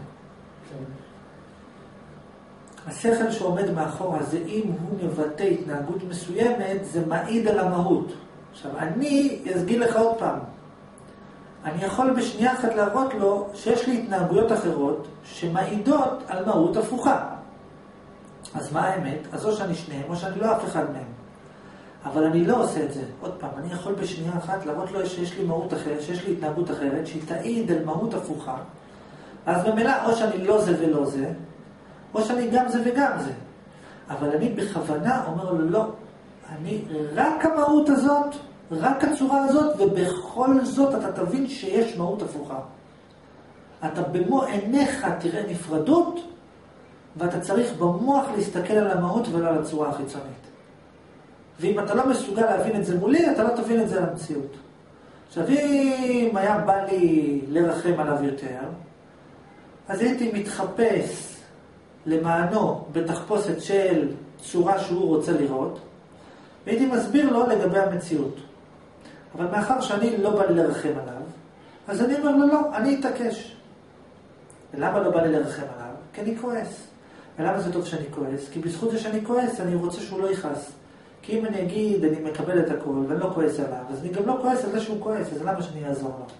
השכל שעומד מאחורה זה אם הוא מבטא התנהגות מסוימת, זה מעיד על המהות. עכשיו, אני אסגיד לך עוד פעם. אני יכול בשנייה אחת להראות לו שיש לי התנהגויות אחרות שמעידות על מהות הפוכה. אז מה האמת? אז או שאני שניהם או שאני לא אף אחד מהם. אבל אני לא עושה את זה. עוד פעם, אני יכול בשנייה אחת להראות לו שיש לי מהות אחרת, שיש לי התנהגות אחרת, שהיא תעיד על מהות הפוכה. אז במילא, או שאני לא זה ולא זה, או שאני גם זה וגם זה. אבל אני בכוונה אומר לו, לא, אני רק המהות הזאת, רק הצורה הזאת, ובכל זאת אתה תבין שיש מהות הפוכה. אתה במו עיניך תראה נפרדות, ואתה צריך במוח להסתכל על המהות ולא על הצורה החיצונית. ואם אתה לא מסוגל להבין את זה מולי, אתה לא תבין את זה על המציאות. עכשיו, אם היה בא לי לרחם עליו יותר, אז הייתי מתחפש למענו בתחפושת של צורה שהוא רוצה לראות, והייתי מסביר לו לגבי המציאות. אבל מאחר שאני לא בא לי לרחם עליו, אז אני אומר לו, לא, אני אתעקש. ולמה לא בא לי לרחם עליו? כי אני כועס. ולמה זה טוב שאני כועס? כי בזכות זה שאני כועס, אני רוצה שהוא לא יכעס. כי אם אני אגיד, אני מקבל את הכל, ואני לא כועס עליו, אז אני גם לא כועס על זה שהוא כועס, אז למה שאני אעזור לו?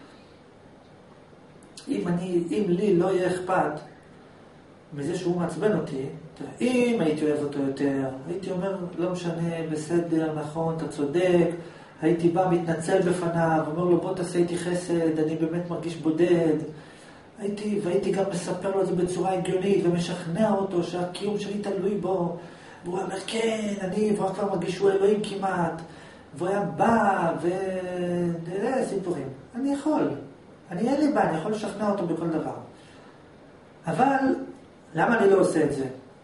אם, אני, אם לי לא יהיה אכפת מזה שהוא מעצבן אותי, אם הייתי אוהב אותו יותר, הייתי אומר, לא משנה, בסדר, נכון, אתה צודק, הייתי בא מתנצל בפניו, אומר לו, בוא תעשה איתי חסד, אני באמת מרגיש בודד, הייתי, והייתי גם מספר לו את זה בצורה הגיונית, ומשכנע אותו שהקיום שלי תלוי בו, והוא אומר, כן, אני כבר כבר מרגיש שהוא אלוהים כמעט, והוא היה בא, ונראה סיפורים. אני יכול, אני אין לי בא, אני יכול לשכנע אותו בכל דבר. אבל, למה אני לא עושה את זה?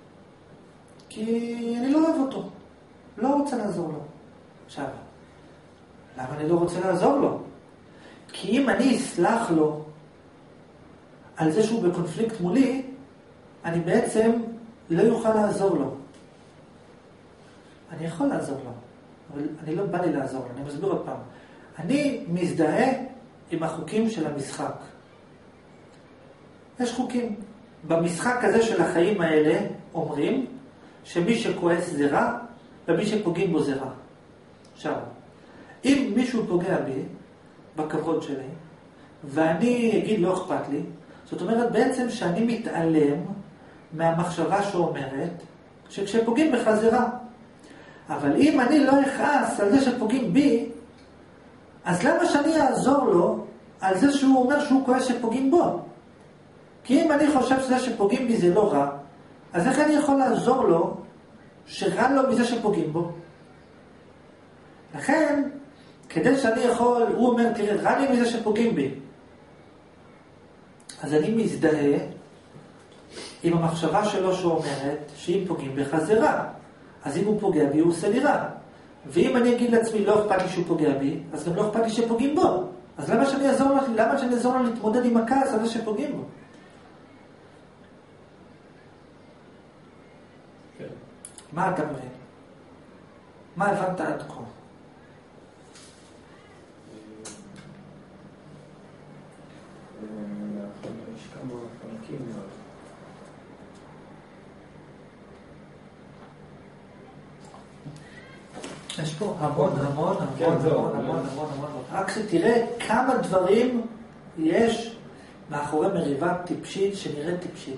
כי אני לא אוהב אותו, לא רוצה לעזור לו. עכשיו, למה אני לא רוצה לעזור לו? כי אם אני אסלח לו על זה שהוא בקונפליקט מולי, אני בעצם לא יוכל לעזור לו. אני יכול לעזור לו, אבל אני לא בא לי לעזור לו. אני מסביר עוד פעם. אני מזדהה עם החוקים של המשחק. יש חוקים. במשחק הזה של החיים האלה אומרים שמי שכועס זה רע, ומי שפוגעים בו זה רע. עכשיו, אם מישהו פוגע בי, בכבוד שלי, ואני אגיד לא אכפת לי, זאת אומרת בעצם שאני מתעלם מהמחשבה שאומרת שכשפוגעים בך זה רע. אבל אם אני לא אכעס על זה שפוגעים בי, אז למה שאני אעזור לו על זה שהוא אומר שהוא כועס שפוגעים בו? כי אם אני חושב שזה שפוגעים בי זה לא רע, אז איך אני יכול לעזור לו שרע לו מזה שפוגעים בו? לכן, כדי שאני יכול, הוא אומר, תראה, רע לי מזה שפוגעים בי. אז אני מזדהה עם המחשבה שלו שאומרת שאם פוגעים בך זה רע. אז אם הוא פוגע בי, הוא עושה לי רע. ואם אני אגיד לעצמי, לא אכפת לי שהוא פוגע בי, אז גם לא אכפת לי שפוגעים בו. אז למה שאני אעזור לו, למה שאני אעזור לו להתמודד עם הכעס על זה שפוגעים בו? כן. מה אתה מבין? מה הבנת עד כה? יש כמה פרקים. יש פה המון, המון, המון, כן, המון, זהו, המון, אני- המון, המון, המון. רק שתראה כמה דברים יש מאחורי מריבה טיפשית שנראית טיפשית.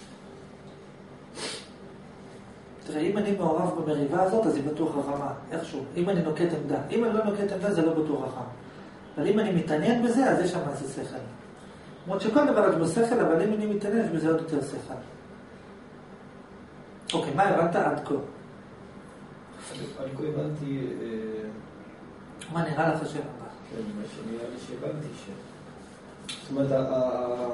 תראה, אם אני מעורב במריבה הזאת, אז היא בטוח חכמה, איכשהו. אם אני נוקט עמדה. אם אני לא נוקט עמדה, זה לא בטוח חכם. אבל אם אני מתעניין בזה, אז יש שם איזה שכל. למרות שכל דבר יש בו שכל, אבל אם אני מתעניין, יש בזה עוד יותר שכל. אוקיי, מה הבנת עד כה? אני כה הבנתי, מה נראה לך שם הבא? כן, מה שנראה לי שהבנתי ש... זאת אומרת, ה- ה-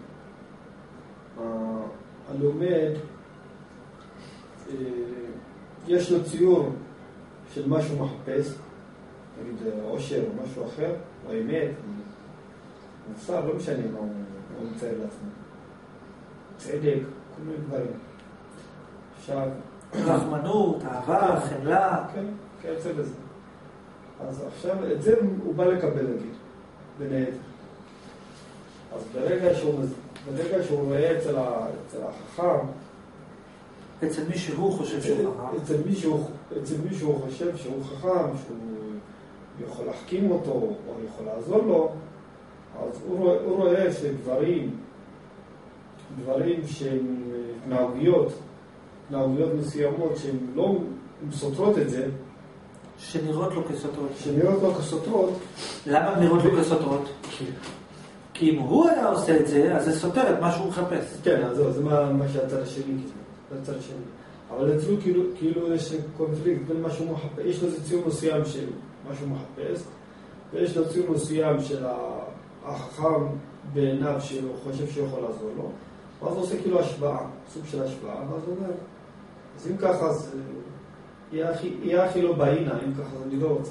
ה- הלומד, אה, יש לו ציור של משהו מחפש, נגיד עושר או משהו אחר, או אמת, מוסר, לא משנה מה הוא מה הוא מצייר לעצמו. צדק, כל מיני דברים. עכשיו, רחמנות, אהבה, חמלה. כן, כן, יוצא בזה. אז עכשיו, את זה הוא בא לקבל, נגיד, בין היתר. אז ברגע שהוא, ברגע שהוא רואה אצל, ה, אצל החכם, אצל מי שהוא חושב שהוא חכם. אצל מישהו, אצל מישהו חושב שהוא חכם, שהוא יכול להחכים אותו, או יכול לעזור לו, אז הוא רואה, הוא רואה שדברים, דברים שהם התנהגויות, התנהגויות מסוימות שהן לא סותרות את זה, שנראות לו כסותרות. שנראות לו כסותרות. למה הן נראות לו כסותרות? כי אם הוא היה עושה את זה, אז זה סותר את מה שהוא מחפש. כן, אז זהו, זה מה, מה שהצד השני, כאילו, זה הצד השני. אבל אצלו כאילו, כאילו יש קונפליקט בין משהו מחפש, יש לו איזה ציור מסוים של משהו מחפש, ויש לו ציור מסוים של החכם בעיניו שהוא חושב שהוא יכול לעזור לו, ואז הוא עושה כאילו השוואה, סוג של השוואה, ואז הוא אומר, אז אם ככה, אז יהיה הכי, יהיה הכי לא בעינה, אם ככה, אז אני לא רוצה.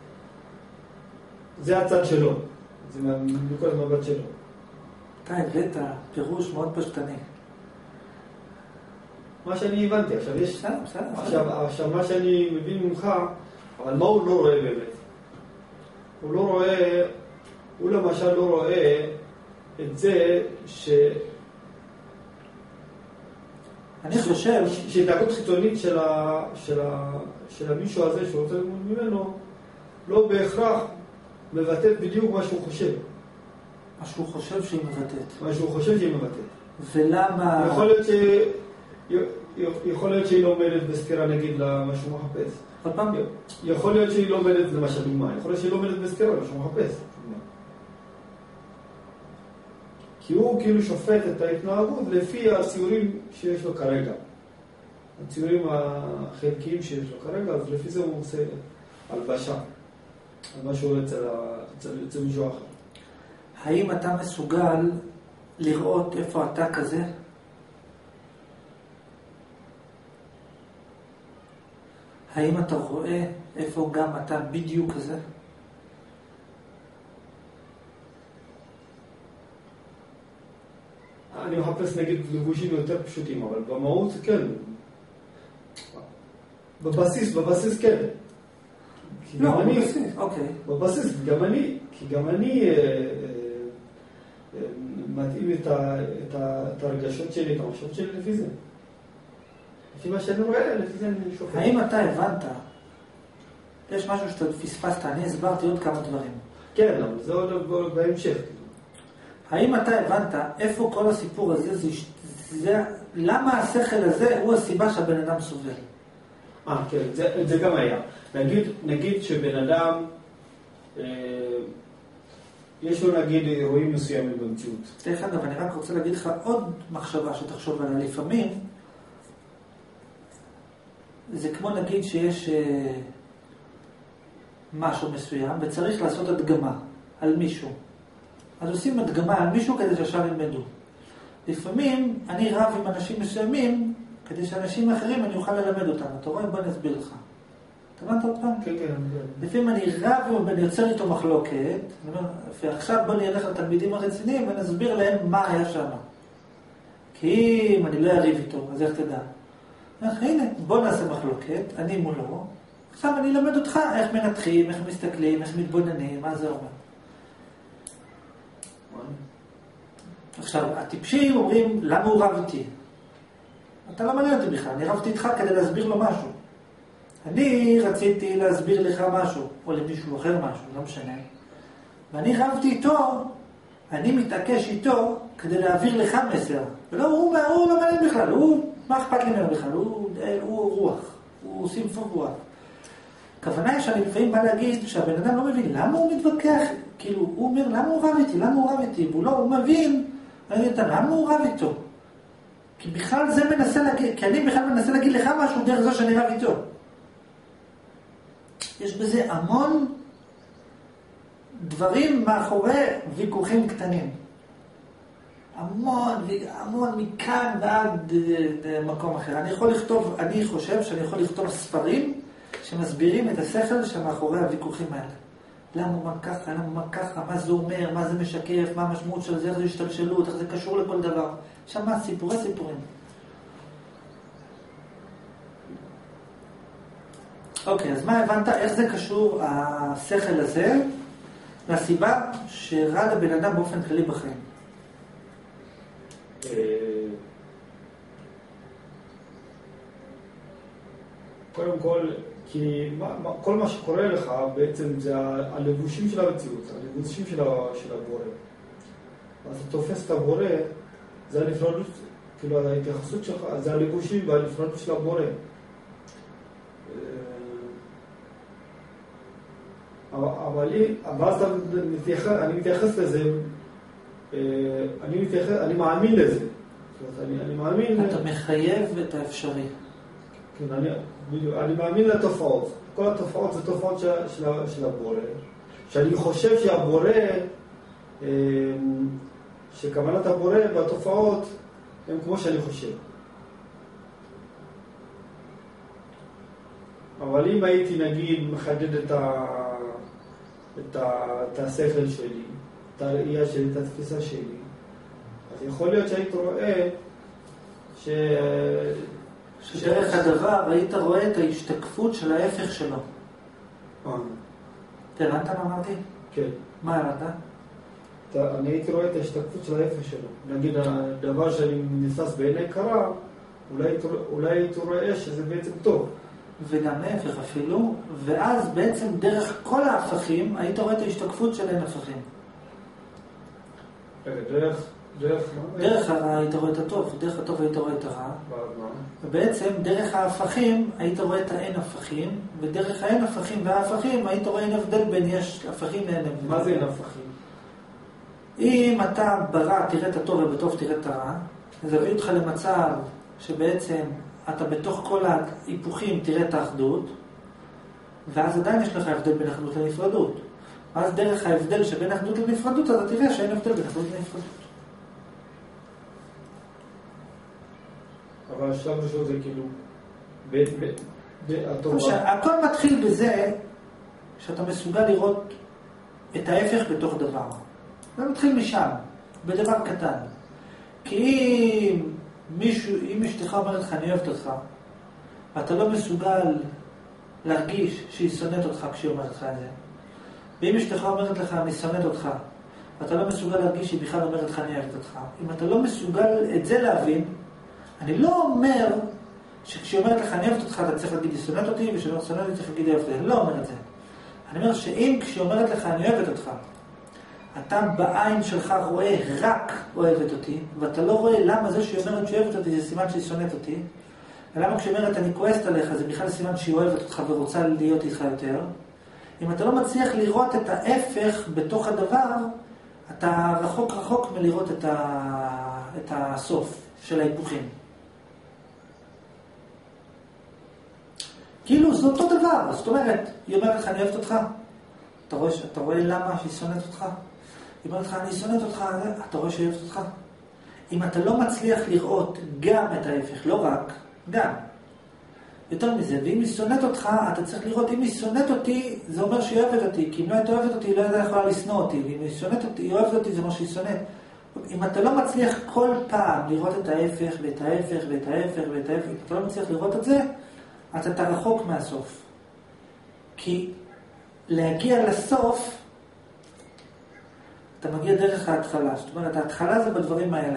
זה הצד שלו, זה מכל המבט שלו. אתה הבאת פירוש מאוד פשטני. מה שאני הבנתי, עכשיו יש... בסדר, בסדר. עכשיו, עכשיו מה שאני מבין ממך, אבל מה הוא לא רואה באמת? הוא לא רואה, הוא למשל לא רואה את זה ש... אני חושב... שהתנהגות חיצונית של, ה, של, ה, של המישהו הזה שהוא רוצה ללמוד ממנו, לא בהכרח מבטאת בדיוק מה שהוא חושב. מה שהוא חושב שהיא מבטאת. מה שהוא חושב שהיא מבטאת. ולמה... יכול להיות ש... יכול להיות שהיא לא עומדת בסתירה נגיד למה שהוא מחפש. עוד פעם? יכול להיות שהיא לא עומדת למשל דוגמה, יכול להיות שהיא לא עומדת בסתירה למה שהוא מחפש. כי הוא כאילו שופט את ההתנהגות לפי הציורים שיש לו כרגע. הציורים החלקיים שיש לו כרגע, אז לפי זה הוא עושה הלבשה על מה שהוא אצל, אצל, אצל מישהו אחר. האם אתה מסוגל לראות איפה אתה כזה? האם אתה רואה איפה גם אתה בדיוק כזה? אני מחפש נגיד לבושים יותר פשוטים, אבל במהות כן. בבסיס, בבסיס כן. כי לא, גם אני, בבסיס, אוקיי. בבסיס, גם אני, כי גם אני אה, אה, אה, מתאים את, ה, את, ה, את הרגשות שלי, את המחשבות שלי לפי זה. לפי מה שאני רואה, לפי זה אני שופט. האם אתה הבנת? יש משהו שאתה פספסת, אני הסברתי עוד כמה דברים. כן, אבל זה עוד בהמשך. האם אתה הבנת איפה כל הסיפור הזה, זה, זה, למה השכל הזה הוא הסיבה שהבן אדם סובל? אה, כן, זה, זה גם היה. נגיד, נגיד שבן אדם, אה, יש לו נגיד אירועים מסוימים במציאות. דרך אגב, אני רק רוצה להגיד לך עוד מחשבה שתחשוב עליה. לפעמים, זה כמו נגיד שיש אה, משהו מסוים וצריך לעשות הדגמה על מישהו. אז עושים הדגמה על מישהו כדי שעכשיו ילמדו. לפעמים אני רב עם אנשים מסוימים כדי שאנשים אחרים אני אוכל ללמד אותם. אתה רואה? בוא נסביר לך. אתה הבנת עוד פעם? כן, כן. לפעמים אני רב ואני יוצר איתו מחלוקת, ועכשיו בוא נלך לתלמידים הרציניים ונסביר להם מה היה שם. כי אם אני לא אריב איתו, אז איך תדע? הנה, בוא נעשה מחלוקת, אני מולו, עכשיו אני אלמד אותך איך מנתחים, איך מסתכלים, איך מתבוננים, מה זה אומר. עכשיו, הטיפשים אומרים, למה הוא רב איתי? אתה לא מעניין אותי בכלל, אני רבתי איתך כדי להסביר לו משהו. אני רציתי להסביר לך משהו, או למישהו אחר משהו, לא משנה. ואני רבתי איתו, אני מתעקש איתו כדי להעביר לך מסר. ולא, הוא, הוא לא מעניין בכלל, הוא, מה אכפת לי ממנו בכלל? הוא, הוא רוח, הוא סימפון רוח. הכוונה היא שאני לפעמים בא להגיד שהבן אדם לא מבין, למה הוא מתווכח? כאילו, הוא אומר, למה הוא רב איתי? למה הוא רב איתי? והוא לא, הוא מבין, אני יודע, למה הוא רב איתו? כי בכלל זה מנסה להגיד, כי אני בכלל מנסה להגיד לך משהו דרך זה שאני רב איתו. יש בזה המון דברים מאחורי ויכוחים קטנים. המון, המון מכאן ועד מקום אחר. אני יכול לכתוב, אני חושב שאני יכול לכתוב ספרים שמסבירים את השכל שמאחורי הוויכוחים האלה. למה הוא מה ככה, למה הוא מה ככה, מה זה אומר, מה זה משקף, מה המשמעות של זה, איך זה השתלשלות, איך זה קשור לכל דבר. שם מה, סיפורי סיפורים. אוקיי, אז מה הבנת? איך זה קשור, השכל הזה, לסיבה שרע לבן אדם באופן כללי בחיים? קודם כל, כי מה, כל מה שקורה לך בעצם זה הלבושים של המציאות, הלבושים של הבורא. אז אתה תופס את הבורא, זה הנפרדות, כאילו ההתייחסות שלך, זה הלבושים והנפרדות של הבורא. אבל ואז אני מתייחס לזה, אני מתייחס, אני מאמין לזה. אני, אני מאמין... אתה מחייב את האפשרי. כן, אני, אני מאמין לתופעות. כל התופעות זה תופעות של, של, של הבורא. שאני חושב שהבורא, שכוונת הבורא והתופעות הם כמו שאני חושב. אבל אם הייתי נגיד מחדד את ה... את, ה, את השכל שלי, את הראייה שלי, את התפיסה שלי, אז יכול להיות שהיית רואה ש... שדרך ש... הדבר היית רואה את ההשתקפות של ההפך שלו. אה. תרנת מה אמרתי? כן. מה אמרת? אני הייתי רואה את ההשתקפות של ההפך שלו. נגיד הדבר שאני נסס בעיני קרה, אולי, אולי היית רואה שזה בעצם טוב. וגם להפך אפילו, ואז בעצם דרך כל ההפכים היית רואה את ההשתקפות של אין הפכים. דרך, דרך מה? דרך הרע היית רואה את הטוב, דרך הטוב היית רואה את הרע. ובעצם דרך ההפכים היית רואה את האין הפכים, ודרך האין הפכים וההפכים היית רואה אין הבדל בין יש הפכים לאין הבדל. מה זה אין הפכים? אם אתה ברע תראה את הטוב ובטוב תראה את הרע, אז הביא אותך למצב שבעצם אתה בתוך כל ההיפוכים תראה את האחדות, ואז עדיין יש לך הבדל בין אחדות לנפרדות. אז דרך ההבדל שבין אחדות לנפרדות, אתה תראה שאין הבדל בין אחדות לנפרדות. אבל השלב ראשון זה כאילו... ב- ב- ב- התורה... הכל מתחיל בזה שאתה מסוגל לראות את ההפך בתוך דבר. זה מתחיל משם, בדבר קטן. כי אם... מישהו, אם אשתך אומרת לך, אני אוהבת אותך, ואתה לא מסוגל להרגיש שהיא שונאת אותך כשהיא אומרת לך את זה. ואם אשתך אומרת לך, אני שונאת אותך, ואתה לא מסוגל להרגיש שהיא בכלל אומרת לך, אני אוהבת אותך. אם אתה לא מסוגל את זה להבין, אני לא אומר שכשהיא אומרת לך, אני אוהבת אותך, אתה צריך להגיד, היא שונאת אותי, ושלא שונאת אותי, צריך להגיד, אוהבת אותי. אני לא אומר את זה. אני אומר שאם כשהיא אומרת לך, אני אוהבת אותך, אתה בעין שלך רואה רק אוהבת אותי, ואתה לא רואה למה זה שהיא אומרת שהיא אוהבת אותי זה סימן שהיא שונאת אותי, ולמה כשהיא אומרת אני כועסת עליך זה בכלל סימן שהיא אוהבת אותך ורוצה להיות איתך יותר. אם אתה לא מצליח לראות את ההפך בתוך הדבר, אתה רחוק רחוק מלראות את, ה... את הסוף של ההיפוכים. כאילו זה אותו דבר, זאת אומרת, היא אומרת לך אני אוהבת אותך, אתה רואה, אתה רואה למה שהיא שונאת אותך? היא אומרת לך, אני שונאת אותך, אתה רואה שהיא אוהבת אותך? אם אתה לא מצליח לראות גם את ההפך, לא רק, גם. יותר מזה, ואם היא שונאת אותך, אתה צריך לראות, אם היא שונאת אותי, זה אומר שהיא אוהבת אותי, כי אם לא היית אוהבת אותי, היא לא הייתה יכולה לשנוא אותי, ואם היא שונאת אותי, היא אוהבת אותי, זה אומר שהיא שונאת. אם אתה לא מצליח כל פעם לראות את ההפך, ואת ההפך, ואת ההפך, ואת ההפך, אם אתה לא מצליח לראות את זה, אז אתה רחוק מהסוף. כי להגיע לסוף, אתה מגיע דרך ההתחלה. זאת אומרת, ההתחלה זה בדברים האלה.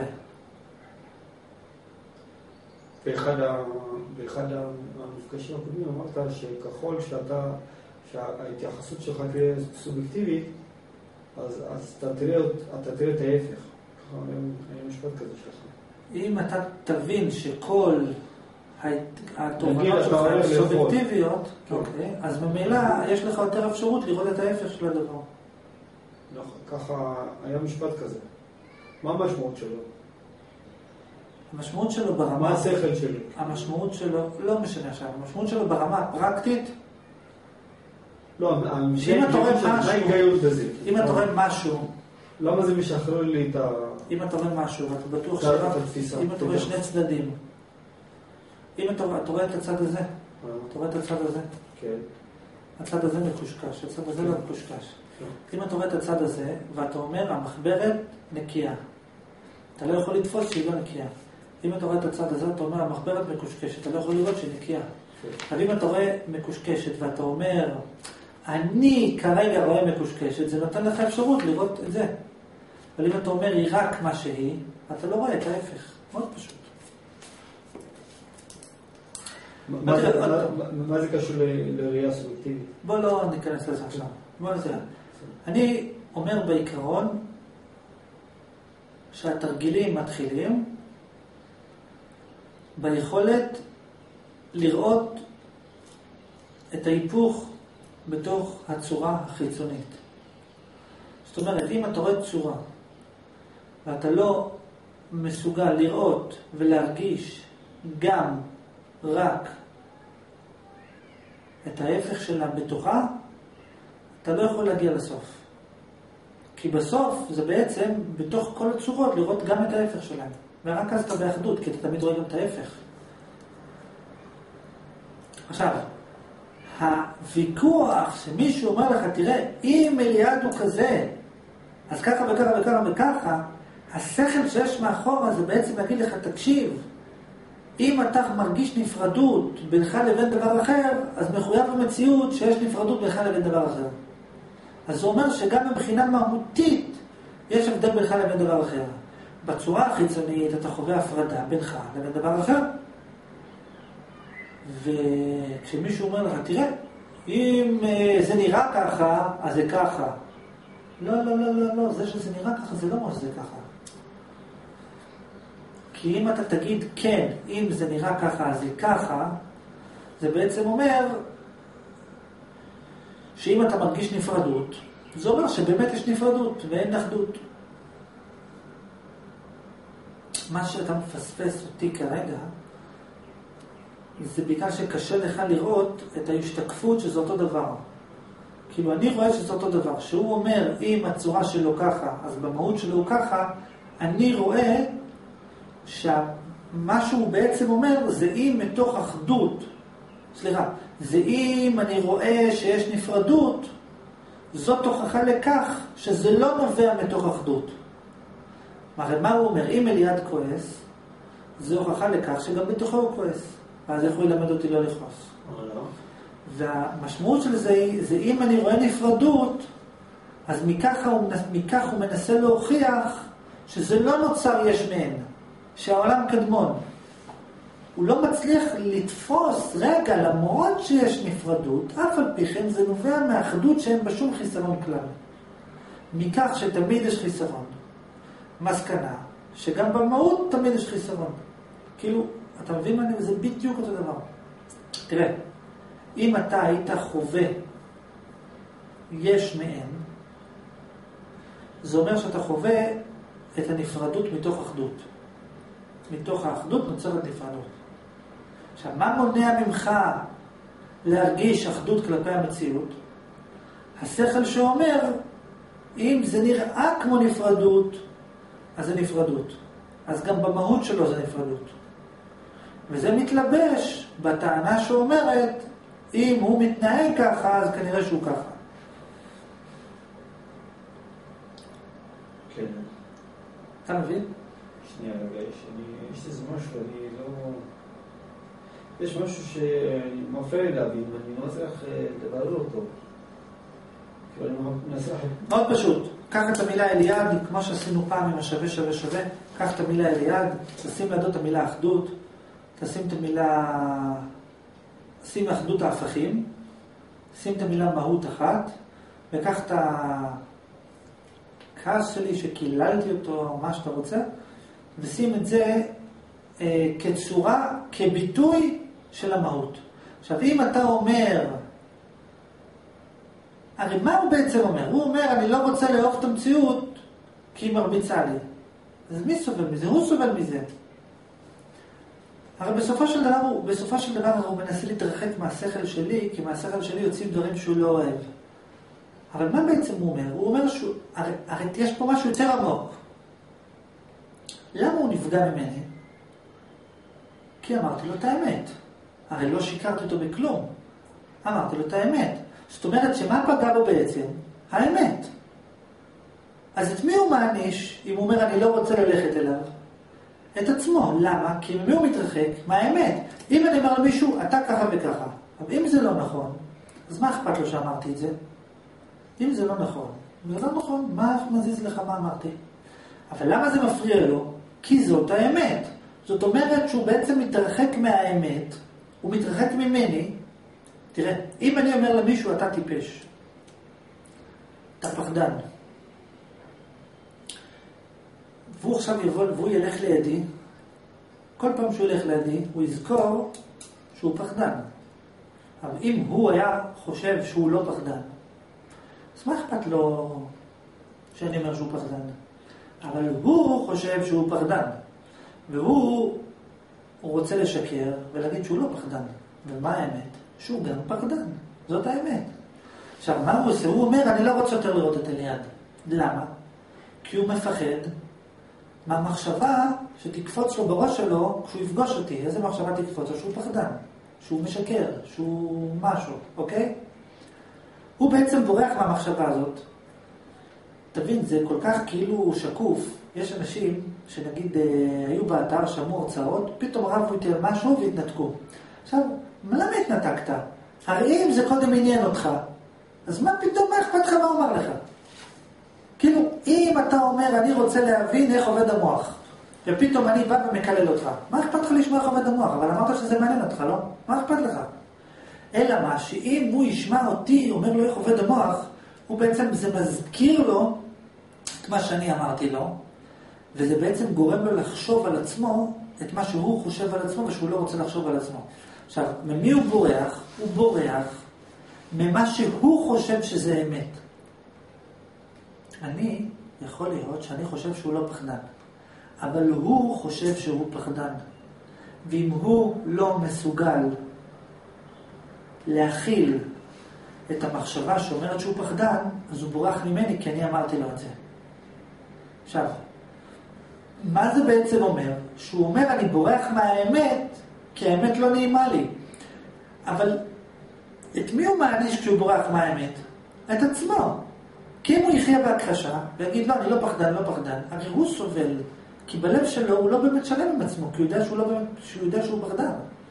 באחד, ה... באחד המפגשים הקודמים אמרת שככל שאתה, שההתייחסות שלך תהיה סובייקטיבית, אז, אז אתה, תראה, אתה תראה את ההפך. היה משפט כזה שלך. אם אתה תבין שכל התובנות שלך הן סובייקטיביות, אוקיי, אז ממילא יש לך יותר אפשרות לראות את ההפך של הדבר. ככה היה משפט כזה. מה המשמעות שלו? המשמעות שלו ברמה... מה השכל שלו? המשמעות שלו, לא משנה עכשיו, המשמעות שלו ברמה הפרקטית... לא, אם אתה רואה משהו... אם אתה רואה משהו... למה זה משחרר לי את ה... אם אתה רואה משהו, ואתה בטוח שרק... אם אתה רואה שני צדדים... אם אתה רואה את הצד הזה, אתה רואה את הצד הזה, הצד הזה מקושקש, הצד הזה לא מקושקש. אם אתה רואה את הצד הזה, ואתה אומר, המחברת נקייה. אתה לא יכול לתפוס שהיא לא נקייה. אם אתה רואה את הצד הזה, אתה אומר, המחברת מקושקשת, אתה לא יכול לראות שהיא נקייה. אבל אם אתה רואה מקושקשת, ואתה אומר, אני כרגע רואה מקושקשת, זה נותן לך אפשרות לראות את זה. אבל אם אתה אומר, היא רק מה שהיא, אתה לא רואה את ההפך. מאוד פשוט. מה זה קשור לראייה סובייקטיבית? בוא לא ניכנס לזה עכשיו. בוא נראה. אני אומר בעיקרון שהתרגילים מתחילים ביכולת לראות את ההיפוך בתוך הצורה החיצונית. זאת אומרת, אם אתה רואה צורה ואתה לא מסוגל לראות ולהרגיש גם רק את ההפך שלה בתוכה, אתה לא יכול להגיע לסוף. כי בסוף זה בעצם בתוך כל הצורות לראות גם את ההפך שלהם. ורק אז אתה באחדות, כי אתה תמיד רואה גם את ההפך. עכשיו, הוויכוח שמישהו אומר לך, תראה, אם אליעד הוא כזה, אז ככה וככה וככה וככה, השכל שיש מאחורה זה בעצם להגיד לך, תקשיב, אם אתה מרגיש נפרדות בינך לבין דבר אחר, אז מחויב המציאות שיש נפרדות בינך לבין דבר אחר. אז זה אומר שגם מבחינה מהותית יש הבדל בינך לבין דבר אחר. בצורה החיצונית אתה חווה הפרדה בינך לבין דבר אחר. וכשמישהו אומר לך, תראה, אם זה נראה ככה, אז זה ככה. לא, לא, לא, לא, לא, זה שזה נראה ככה, זה לא מה שזה ככה. כי אם אתה תגיד כן, אם זה נראה ככה, אז זה ככה, זה בעצם אומר שאם אתה מרגיש נפרדות, זה אומר שבאמת יש נפרדות ואין אחדות. מה שאתה מפספס אותי כרגע, זה בגלל שקשה לך לראות את ההשתקפות שזה אותו דבר. כאילו אני רואה שזה אותו דבר. שהוא אומר, אם הצורה שלו ככה, אז במהות שלו הוא ככה, אני רואה שמה שהוא בעצם אומר זה אם מתוך אחדות, סליחה, זה אם אני רואה שיש נפרדות, זאת הוכחה לכך שזה לא נובע מתוך אחדות. הרי מה הוא אומר? אם אליעד כועס, זה הוכחה לכך שגם בתוכו הוא כועס. ואז איך הוא ילמד אותי לא לכעוס? והמשמעות של זה, זה אם אני רואה נפרדות, אז מכך הוא, מכך הוא מנסה להוכיח שזה לא נוצר יש מאין, שהעולם קדמון. הוא לא מצליח לתפוס רגע, למרות שיש נפרדות, אף על פי כן זה נובע מהאחדות שאין בה שום חיסרון כלל. מכך שתמיד יש חיסרון. מסקנה, שגם במהות תמיד יש חיסרון. כאילו, אתה מבין מה אני? זה בדיוק אותו דבר. תראה, אם אתה היית חווה יש מאין, זה אומר שאתה חווה את הנפרדות מתוך אחדות. מתוך האחדות נוצרת נפרדות. עכשיו, מה מונע ממך להרגיש אחדות כלפי המציאות? השכל שאומר, אם זה נראה כמו נפרדות, אז זה נפרדות. אז גם במהות שלו זה נפרדות. וזה מתלבש בטענה שאומרת, אם הוא מתנהג ככה, אז כנראה שהוא ככה. כן. אתה מבין? שנייה רגע, יש איזה משהו, אני לא... יש משהו שמפריע לי להבין, ואני לא מצליח לברר אותו. מאוד פשוט. קח את המילה אליעד, כמו שעשינו פעם עם השווה שווה שווה, קח את המילה אליעד, תשים לידו את המילה אחדות, תשים את המילה, שים אחדות ההפכים, שים את המילה מהות אחת, וקח את הכעס שלי שקיללתי אותו, מה שאתה רוצה, ושים את זה אה, כצורה, כביטוי של המהות. עכשיו, אם אתה אומר, הרי מה הוא בעצם אומר? הוא אומר, אני לא רוצה לאהוב את המציאות כי היא מרביצה לי. אז מי סובל מזה? הוא סובל מזה. הרי בסופו של דבר, בסופו של דבר הוא מנסה להתרחק מהשכל שלי, כי מהשכל שלי יוצאים דברים שהוא לא אוהב. אבל מה בעצם הוא אומר? הוא אומר שהוא, הרי, הרי יש פה משהו יותר עמוק. למה הוא נפגע ממני? כי אמרתי לו את האמת. הרי לא שיקרתי אותו בכלום. אמרתי לו את האמת. זאת אומרת שמה פגע בו בעצם? האמת. אז את מי הוא מעניש אם הוא אומר אני לא רוצה ללכת אליו? את עצמו. למה? כי ממי הוא מתרחק? מהאמת. אם אני אומר למישהו אתה ככה וככה, אבל אם זה לא נכון, אז מה אכפת לו שאמרתי את זה? אם זה לא נכון, זה לא נכון, מה מזיז לך מה אמרתי? אבל למה זה מפריע לו? כי זאת האמת. זאת אומרת שהוא בעצם מתרחק מהאמת, הוא מתרחק ממני. תראה, אם אני אומר למישהו אתה טיפש, אתה פחדן, והוא עכשיו יבוא, והוא ילך לידי, כל פעם שהוא ילך לידי, הוא יזכור שהוא פחדן. אבל אם הוא היה חושב שהוא לא פחדן, אז מה אכפת לו שאני אומר שהוא פחדן? אבל הוא חושב שהוא פחדן, והוא הוא רוצה לשקר ולהגיד שהוא לא פחדן. ומה האמת? שהוא גם פחדן. זאת האמת. עכשיו, מה הוא עושה? הוא אומר, אני לא רוצה יותר לראות את אליעד. למה? כי הוא מפחד מהמחשבה שתקפוץ לו בראש שלו כשהוא יפגוש אותי. איזה מחשבה תקפוץ לו? שהוא פחדן, שהוא משקר, שהוא משהו, אוקיי? הוא בעצם בורח מהמחשבה הזאת. תבין, זה כל כך כאילו שקוף. יש אנשים שנגיד היו באתר, שמעו הרצאות, פתאום רבו איתי על משהו והתנתקו. עכשיו, למה התנתקת? הרי אם זה קודם עניין אותך, אז מה פתאום, מה אכפת לך מה אומר לך? כאילו, אם אתה אומר, אני רוצה להבין איך עובד המוח, ופתאום אני בא ומקלל אותך, מה אכפת לך לשמוע איך עובד המוח? אבל אמרת שזה מעניין אותך, לא? מה אכפת לך? אלא מה, שאם הוא ישמע אותי, אומר לו איך עובד המוח, הוא בעצם, זה מזכיר לו את מה שאני אמרתי לו, וזה בעצם גורם לו לחשוב על עצמו, את מה שהוא חושב על עצמו, ושהוא לא רוצה לחשוב על עצמו. עכשיו, ממי הוא בורח? הוא בורח ממה שהוא חושב שזה אמת. אני, יכול להיות שאני חושב שהוא לא פחדן, אבל הוא חושב שהוא פחדן. ואם הוא לא מסוגל להכיל את המחשבה שאומרת שהוא פחדן, אז הוא בורח ממני כי אני אמרתי לו את זה. עכשיו, מה זה בעצם אומר? שהוא אומר אני בורח מהאמת כי האמת לא נעימה לי. אבל את מי הוא מעניש כשהוא בורח מהאמת? את עצמו. כי אם הוא יחיה בהכחשה ויגיד לא, אני לא פחדן, לא פחדן, הרי הוא סובל, כי בלב שלו הוא לא באמת שלם עם עצמו, כי הוא יודע שהוא, לא באמת, שהוא, יודע שהוא פחדן.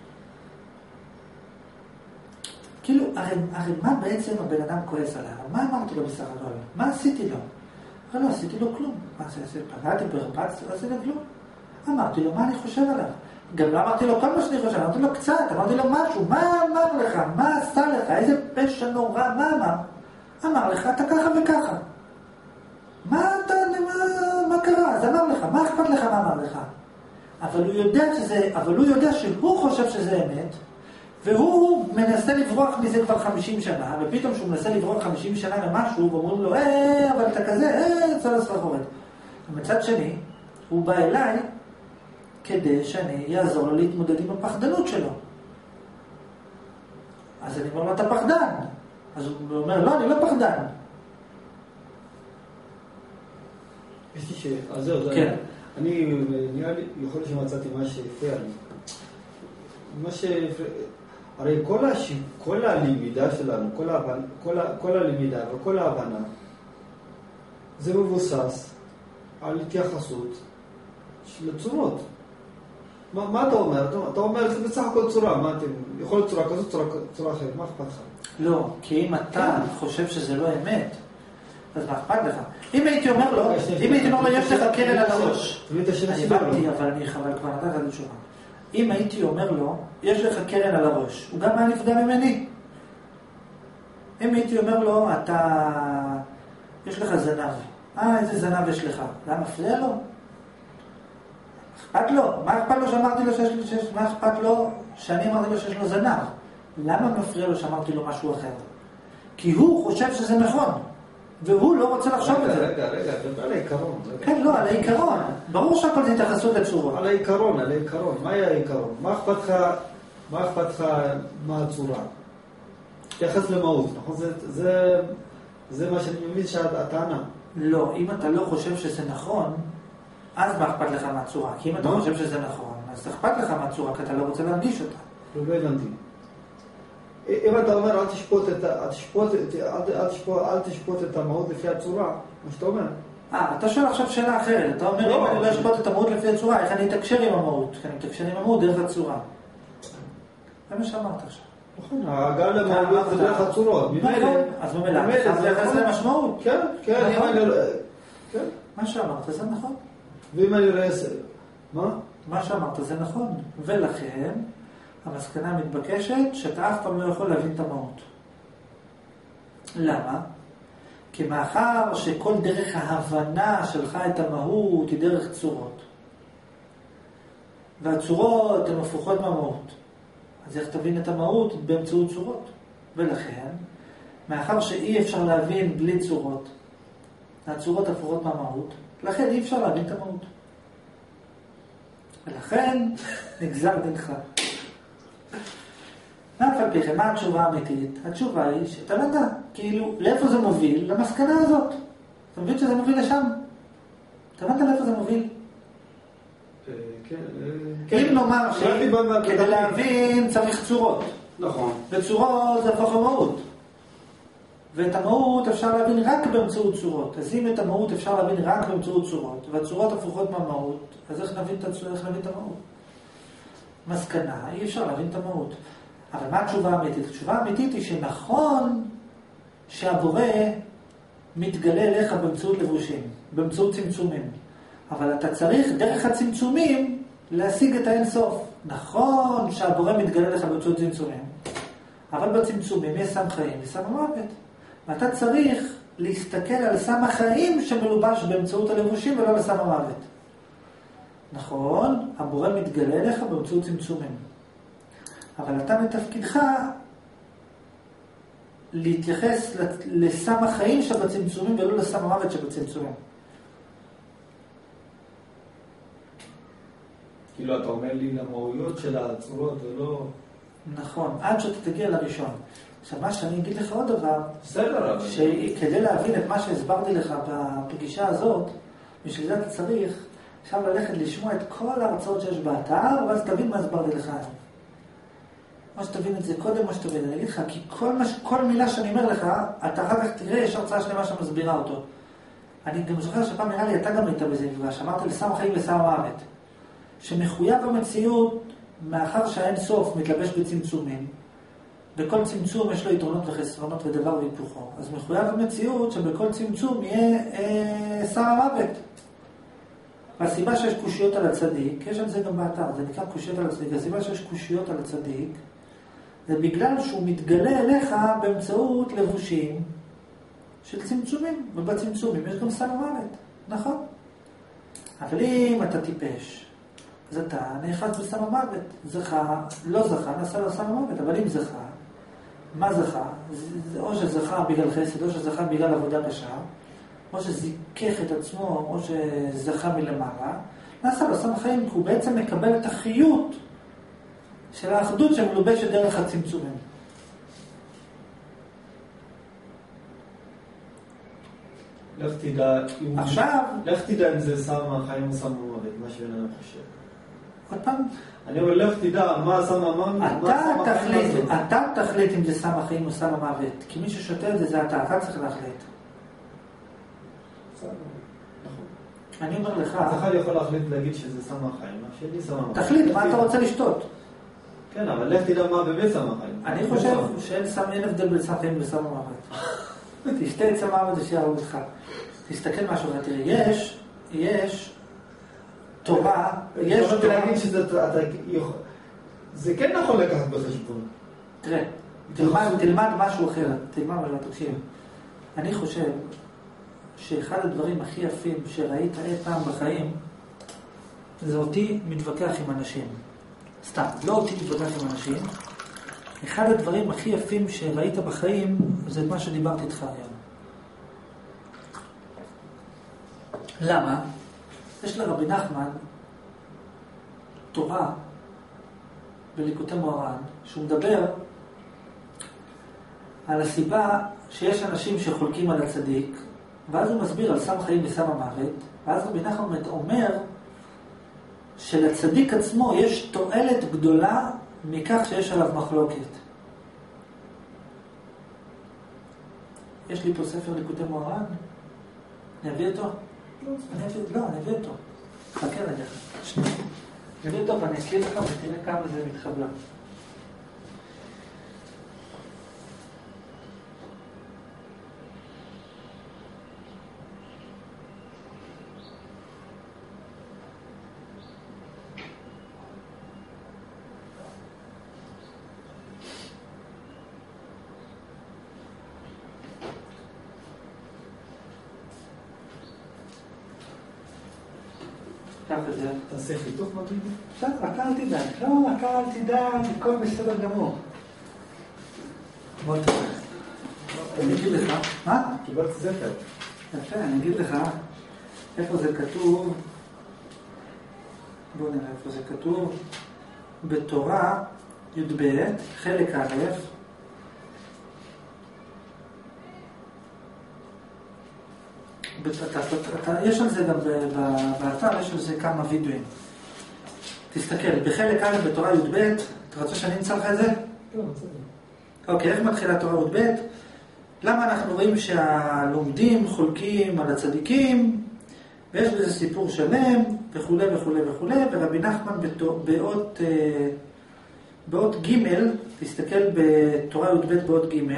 כאילו, הרי, הרי מה בעצם הבן אדם כועס עליו? מה אמרתי לו בסך הכל? מה עשיתי לו? הרי לא עשיתי לו כלום. מה עשיתי? פגעתי ברבץ, לא עשיתי לו כלום. אמרתי לו מה אני חושב עליו. גם לא אמרתי לו כל מה שאני חושב, אמרתי לו קצת, אמרתי לו משהו, מה אמר לך? מה עשה לך? איזה פשע נורא, מה אמר? אמר לך, אתה ככה וככה. מה אתה, מה, מה קרה? אז אמר לך, מה אכפת לך מה אמר לך? אבל הוא יודע שזה, אבל הוא יודע שהוא חושב שזה אמת, והוא מנסה לברוח מזה כבר חמישים שנה, ופתאום שהוא מנסה לברוח חמישים שנה ממשהו, ואומרים לו, אה, אבל אתה כזה, אה, צל הסחרחורת. ומצד שני, הוא בא אליי, כדי שאני אעזור לו להתמודד עם הפחדנות שלו. אז אני אומר לו, אתה פחדן. אז הוא אומר, לא, אני לא פחדן. יש לי ש... אז זהו, כן. אני, נראה לי, יכול להיות שמצאתי מה שהפריע לי. מה שהפריע... הרי כל, הש... כל הלמידה שלנו, כל, ההבנ... כל, ה... כל הלמידה וכל ההבנה, זה מבוסס על התייחסות של צורות. מה, מה אתה אומר? אתה, אתה אומר, זה בסך הכל צורה, מה אתם... יכול להיות צורה כזאת, צורה, צורה אחרת, מה אכפת לך? לא, כי אם אתה חושב שזה לא אמת, אז מה אכפת לך? אם הייתי אומר לו, אם הייתי אומר לו, יש לך קרן על הראש. אני הבנתי, אבל אני חבל כבר נתת על תשובה. אם הייתי אומר לו, יש לך קרן על הראש, הוא גם היה נפגע ממני. אם הייתי אומר לו, אתה... יש לך זנב. אה, איזה זנב יש לך. למה מפריע לו? אכפת לו. מה אכפת לו שאמרתי לו שיש לו... שיש... מה אכפת לו שאני אמרתי לו שיש לו זנב? למה מפריע לו שאמרתי לו משהו אחר? כי הוא חושב שזה נכון. והוא לא רוצה לחשוב את זה. רגע, רגע, רגע, על העיקרון. כן, לא, על העיקרון. ברור שהכל זה התייחסות לצורה. על העיקרון, על העיקרון. מה היה העיקרון? מה אכפת לך, מה אכפת לך מה הצורה? תייחס למהות, נכון? זה, זה, זה מה שאני מבין שהטענה. לא, אם אתה לא חושב שזה נכון, אז מה אכפת לך מהצורה? כי אם אתה חושב שזה נכון, אז אכפת לך מהצורה, כי אתה לא רוצה להרגיש אותה. לא הבנתי. אם אתה אומר, אל תשפוט את, אל תשפוט, אל תשפוט, אל תשפוט את המהות לפי הצורה, מה שאתה אומר. אה, אתה שואל עכשיו שאלה אחרת. אתה אומר, אם אני לא אשפוט את המהות לפי הצורה, איך אני אתקשר עם המהות? כי אני אתקשר עם המהות דרך הצורה. זה מה שאמרת עכשיו. נכון, ההגעה למהות זה דרך הצורות. אז ממילא, זה יחס למשמעות. כן, כן, אם אני... כן. מה שאמרת זה נכון. ואם אני רואה... מה? מה שאמרת זה נכון. ולכן, המסקנה המתבקשת שאתה אף פעם לא יכול להבין את המהות. למה? כי מאחר שכל דרך ההבנה שלך את המהות היא דרך צורות. והצורות הן הפוכות מהמהות. אז איך תבין את המהות? באמצעות צורות. ולכן, מאחר שאי אפשר להבין בלי צורות, הצורות הפוכות מהמהות, לכן אי אפשר להבין את המהות. ולכן נגזר דינך. ואף על פי כן, מה התשובה האמיתית? התשובה היא שאתה נדע, כאילו, לאיפה זה מוביל? למסקנה הזאת. אתה מבין שזה מוביל לשם? אתה נדע לאיפה זה מוביל? אם נאמר שכדי להבין צריך צורות. נכון. וצורות זה הפוך המהות. ואת המהות אפשר להבין רק באמצעות צורות. אז אם את המהות אפשר להבין רק באמצעות צורות, והצורות הפוכות מהמהות, אז איך נבין את המהות? מסקנה, אי אפשר להבין את המהות. אבל מה התשובה האמיתית? התשובה האמיתית היא שנכון שהבורא מתגלה אליך באמצעות לבושים, באמצעות צמצומים. אבל אתה צריך דרך הצמצומים להשיג את האינסוף. נכון שהבורא מתגלה אליך באמצעות צמצומים, אבל בצמצומים יש סם חיים וסם המוות. ואתה צריך להסתכל על סם החיים שמלובש באמצעות הלבושים ולא לסם המוות. נכון, הבורא מתגלה אליך באמצעות צמצומים. אבל אתה מתפקידך להתייחס לסם החיים שבצמצומים ולא לסם המוות שבצמצומים. כאילו אתה אומר לי למהויות של הצורות ולא... נכון, עד שאתה תגיע לראשון. עכשיו מה שאני אגיד לך עוד דבר, בסדר, שכדי להבין את מה שהסברתי לך בפגישה הזאת, בשביל זה אתה צריך עכשיו ללכת לשמוע את כל ההרצאות שיש באתר, ואז תבין מה הסברתי לך. מה שתבין את זה קודם, מה שתבין. אני אגיד לך, כי כל, מה, כל מילה שאני אומר לך, אתה אחר כך תראה, יש הרצאה שלמה שמסבירה אותו. אני גם זוכר שפעם נראה לי, אתה גם היית בזה מפגש, אמרת לסם החיים וסם המוות. שמחויב המציאות, מאחר שהאין סוף מתלבש בצמצומים, בכל צמצום יש לו יתרונות וחסרונות ודבר והיפוכו. אז מחויב המציאות שבכל צמצום יהיה אה, סם המוות. והסיבה שיש קושיות על הצדיק, יש על זה גם באתר, זה נקרא קושיות על הצדיק, הסיבה שיש קושיות על הצדיק, זה בגלל שהוא מתגלה אליך באמצעות לבושים של צמצומים, ובצמצומים יש גם סם המוות, נכון? אבל אם אתה טיפש, אז אתה נאחז בסם המוות, זכה, לא זכה, נעשה לו סם המוות, אבל אם זכה, מה זכה? זה או שזכה בגלל חסד, או שזכה בגלל עבודה קשה, או שזיכך את עצמו, או שזכה מלמעלה, נעשה לו סם חיים, כי הוא בעצם מקבל את החיות של האחדות שמלובשת דרך הצמצומים. לך תדע... עכשיו... לך תדע אם זה סם החיים או סם המוות, מה שבן אדם חושב. עוד פעם? אני אומר, לך תדע מה סם המוות, אתה תחליט, אתה תחליט אם זה סם החיים או סם המוות. כי מי ששותה את זה, זה אתה, אתה צריך להחליט. אני אומר לך... אז אחד יכול להחליט להגיד שזה סם החיים, שלי סם המוות. תחליט, מה אתה רוצה לשתות? כן, אבל לך תדע מה באמת סם החיים. אני חושב שאין הבדל בין סם החיים וסם המוות. תשתה את סם המוות ושיערוב איתך. תסתכל משהו ותראה, יש, יש תורה, יש תורה... להגיד שזה, זה כן נכון לקחת בחשבון. תראה, תלמד משהו אחר, תלמד משהו, תקשיב. אני חושב שאחד הדברים הכי יפים שראית אי פעם בחיים, זה אותי מתווכח עם אנשים. סתם, לא אותי מתווכח עם אנשים. אחד הדברים הכי יפים שראית בחיים, זה מה שדיברתי איתך היום. למה? יש לרבי נחמן תורה בליקוטי מוהר"ן, שהוא מדבר על הסיבה שיש אנשים שחולקים על הצדיק, ואז הוא מסביר על סם חיים וסם המוות, ואז רבי נחמן אומר שלצדיק עצמו יש תועלת גדולה מכך שיש עליו מחלוקת. יש לי פה ספר ליקוטי מוהר"ן, אני אביא אותו? אני אביא, לא, אני אביא אותו. חכה רגע. אני אביא אותו ואני אקריא לך ותראה כמה זה מתחבלה. תעשה חיתוך מבידי? בסדר, רק אל תדאג. לא, רק אל תדאג, הכל בסדר גמור. בוא תראה. אני אגיד לך. מה? קיבלת זכר. יפה, אני אגיד לך איפה זה כתוב. בוא נראה איפה זה כתוב. בתורה י"ב, חלק א', יש על זה גם באתר, יש על זה כמה וידאוים. תסתכל, בחלק א' בתורה י"ב, אתה רוצה שאני אמצא לך את זה? לא, בסדר. אוקיי, איך מתחילה תורה י"ב? למה אנחנו רואים שהלומדים חולקים על הצדיקים, ויש בזה סיפור שלם, וכו' וכו' וכו', ורבי נחמן באות, באות ג', תסתכל בתורה י"ב באות ג',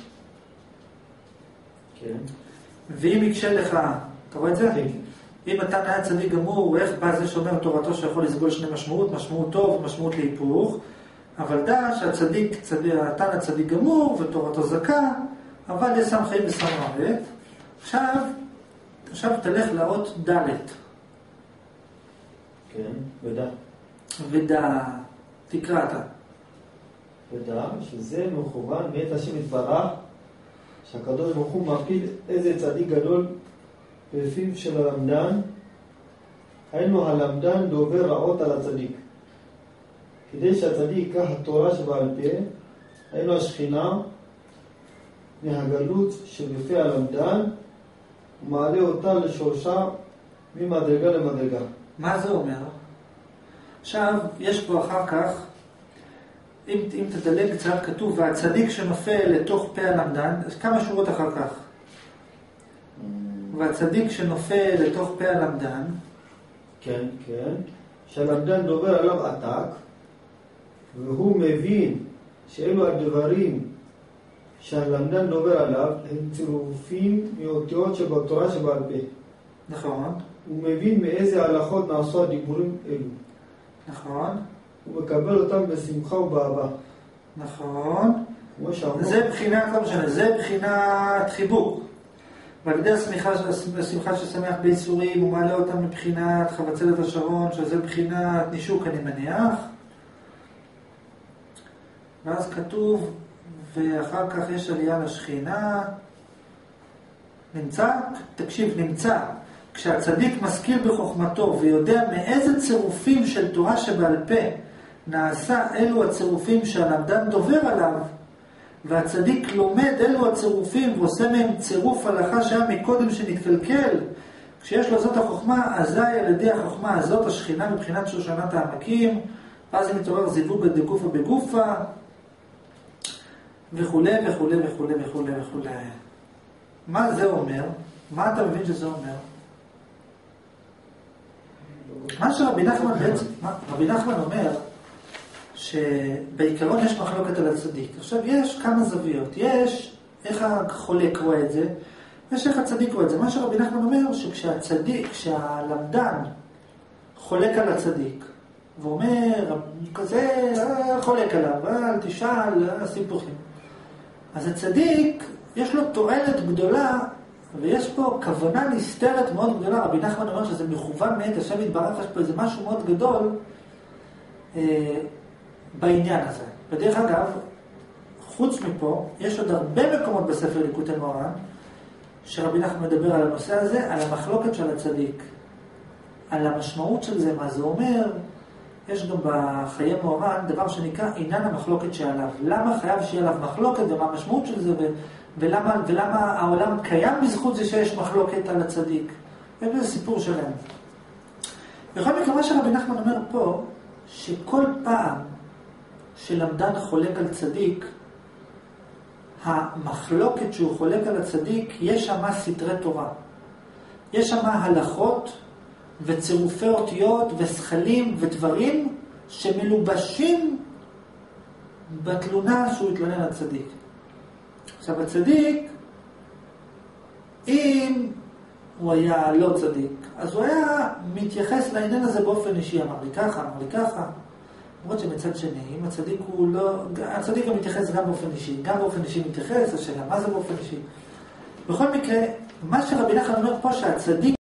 כן. ואם יקשה לך, אתה רואה את זה? כן. אם אתה נהיה צדיק גמור, איך בא זה שאומר תורתו שיכול לסבול שני משמעות, משמעות טוב ומשמעות להיפוך, אבל דע שהצדיק, אתה הצדיק גמור ותורתו זכה, אבל יש סם חיים וסם מוות. עכשיו, עכשיו תלך לאות ד'. כן, ודע. ודע, תקרא אתה. ודע, שזה מכוון מאת השם יתברך, שהקדוש ברוך הוא מפיל איזה צדיק גדול בפיו של הלמדן, היינו הלמדן דובר רעות על הצדיק. כדי שהצדיק ייקח התורה שבעל פה, היינו השכינה מהגלות שבפה הלמדן, ומעלה אותה לשורשה ממדרגה למדרגה. מה זה אומר? עכשיו, יש פה אחר כך, אם, אם תדלג קצת, כתוב, והצדיק שנופל לתוך פה הלמדן, אז כמה שורות אחר כך. והצדיק שנופל לתוך פה הלמדן, כן, כן, שהלמדן דובר עליו עתק, והוא מבין שאלו הדברים שהלמדן דובר עליו הם צירופים מאותיות שבתורה שבעל פה. נכון. הוא מבין מאיזה הלכות נעשו הדיבורים אלו. נכון. הוא מקבל אותם בשמחה ובאהבה. נכון. כמו שאמרו. זה בחינת, לא משנה, זה בחינת חיבוק. ועל ידי השמחה ששמח בייסורים, הוא מעלה אותם מבחינת חבצלת השרון, שזה בחינת נישוק אני מניח. ואז כתוב, ואחר כך יש עלייה לשכינה. נמצא? תקשיב, נמצא. כשהצדיק משכיל בחוכמתו ויודע מאיזה צירופים של תורה שבעל פה נעשה אלו הצירופים שהלמדן דובר עליו, והצדיק לומד אלו הצירופים ועושה מהם צירוף הלכה שהיה מקודם שנתקלקל, כשיש לו זאת החוכמה, אזי על ידי החוכמה הזאת השכינה מבחינת שושנת העמקים, ואז היא מתעורר זיווג בגופה בגופה, וכו' וכו' וכו' וכו' וכו'. מה זה אומר? מה אתה מבין שזה אומר? מה שרבי נחמן בעצם, רבי נחמן אומר שבעיקרון יש מחלוקת על הצדיק. עכשיו יש כמה זוויות. יש איך החולק רואה את זה, יש איך הצדיק רואה את זה. מה שרבי נחמן אומר שכשהצדיק, כשהלמדן חולק על הצדיק, ואומר, כזה חולק עליו, אל תשאל, סיפורים. אז הצדיק, יש לו תועלת גדולה, ויש פה כוונה נסתרת מאוד גדולה. רבי נחמן אומר שזה מכוון מאת השם יתברך, יש פה איזה משהו מאוד גדול אה, בעניין הזה. בדרך אגב, חוץ מפה, יש עוד הרבה מקומות בספר ליקוטי מוהר"ן, שרבי נחמן מדבר על הנושא הזה, על המחלוקת של הצדיק, על המשמעות של זה, מה זה אומר. יש גם בחיי מוהר"ן דבר שנקרא עניין המחלוקת שעליו. למה חייב שיהיה עליו מחלוקת ומה המשמעות של זה, ו... ולמה, ולמה העולם קיים בזכות זה שיש מחלוקת על הצדיק. זה סיפור שלהם. בכל מקרה, מה שרבי נחמן אומר פה, שכל פעם שלמדן חולק על צדיק, המחלוקת שהוא חולק על הצדיק, יש שם סתרי תורה. יש שם הלכות וצירופי אותיות ושכלים ודברים שמלובשים בתלונה שהוא התלונן על צדיק. עכשיו הצדיק, אם הוא היה לא צדיק, אז הוא היה מתייחס לעניין הזה באופן אישי, אמר לי ככה, אמר לי ככה. למרות שמצד שני, אם הצדיק הוא לא, הצדיק גם מתייחס גם באופן אישי, גם באופן אישי מתייחס, השאלה מה זה באופן אישי. בכל מקרה, מה שרבי נחמן אומר פה שהצדיק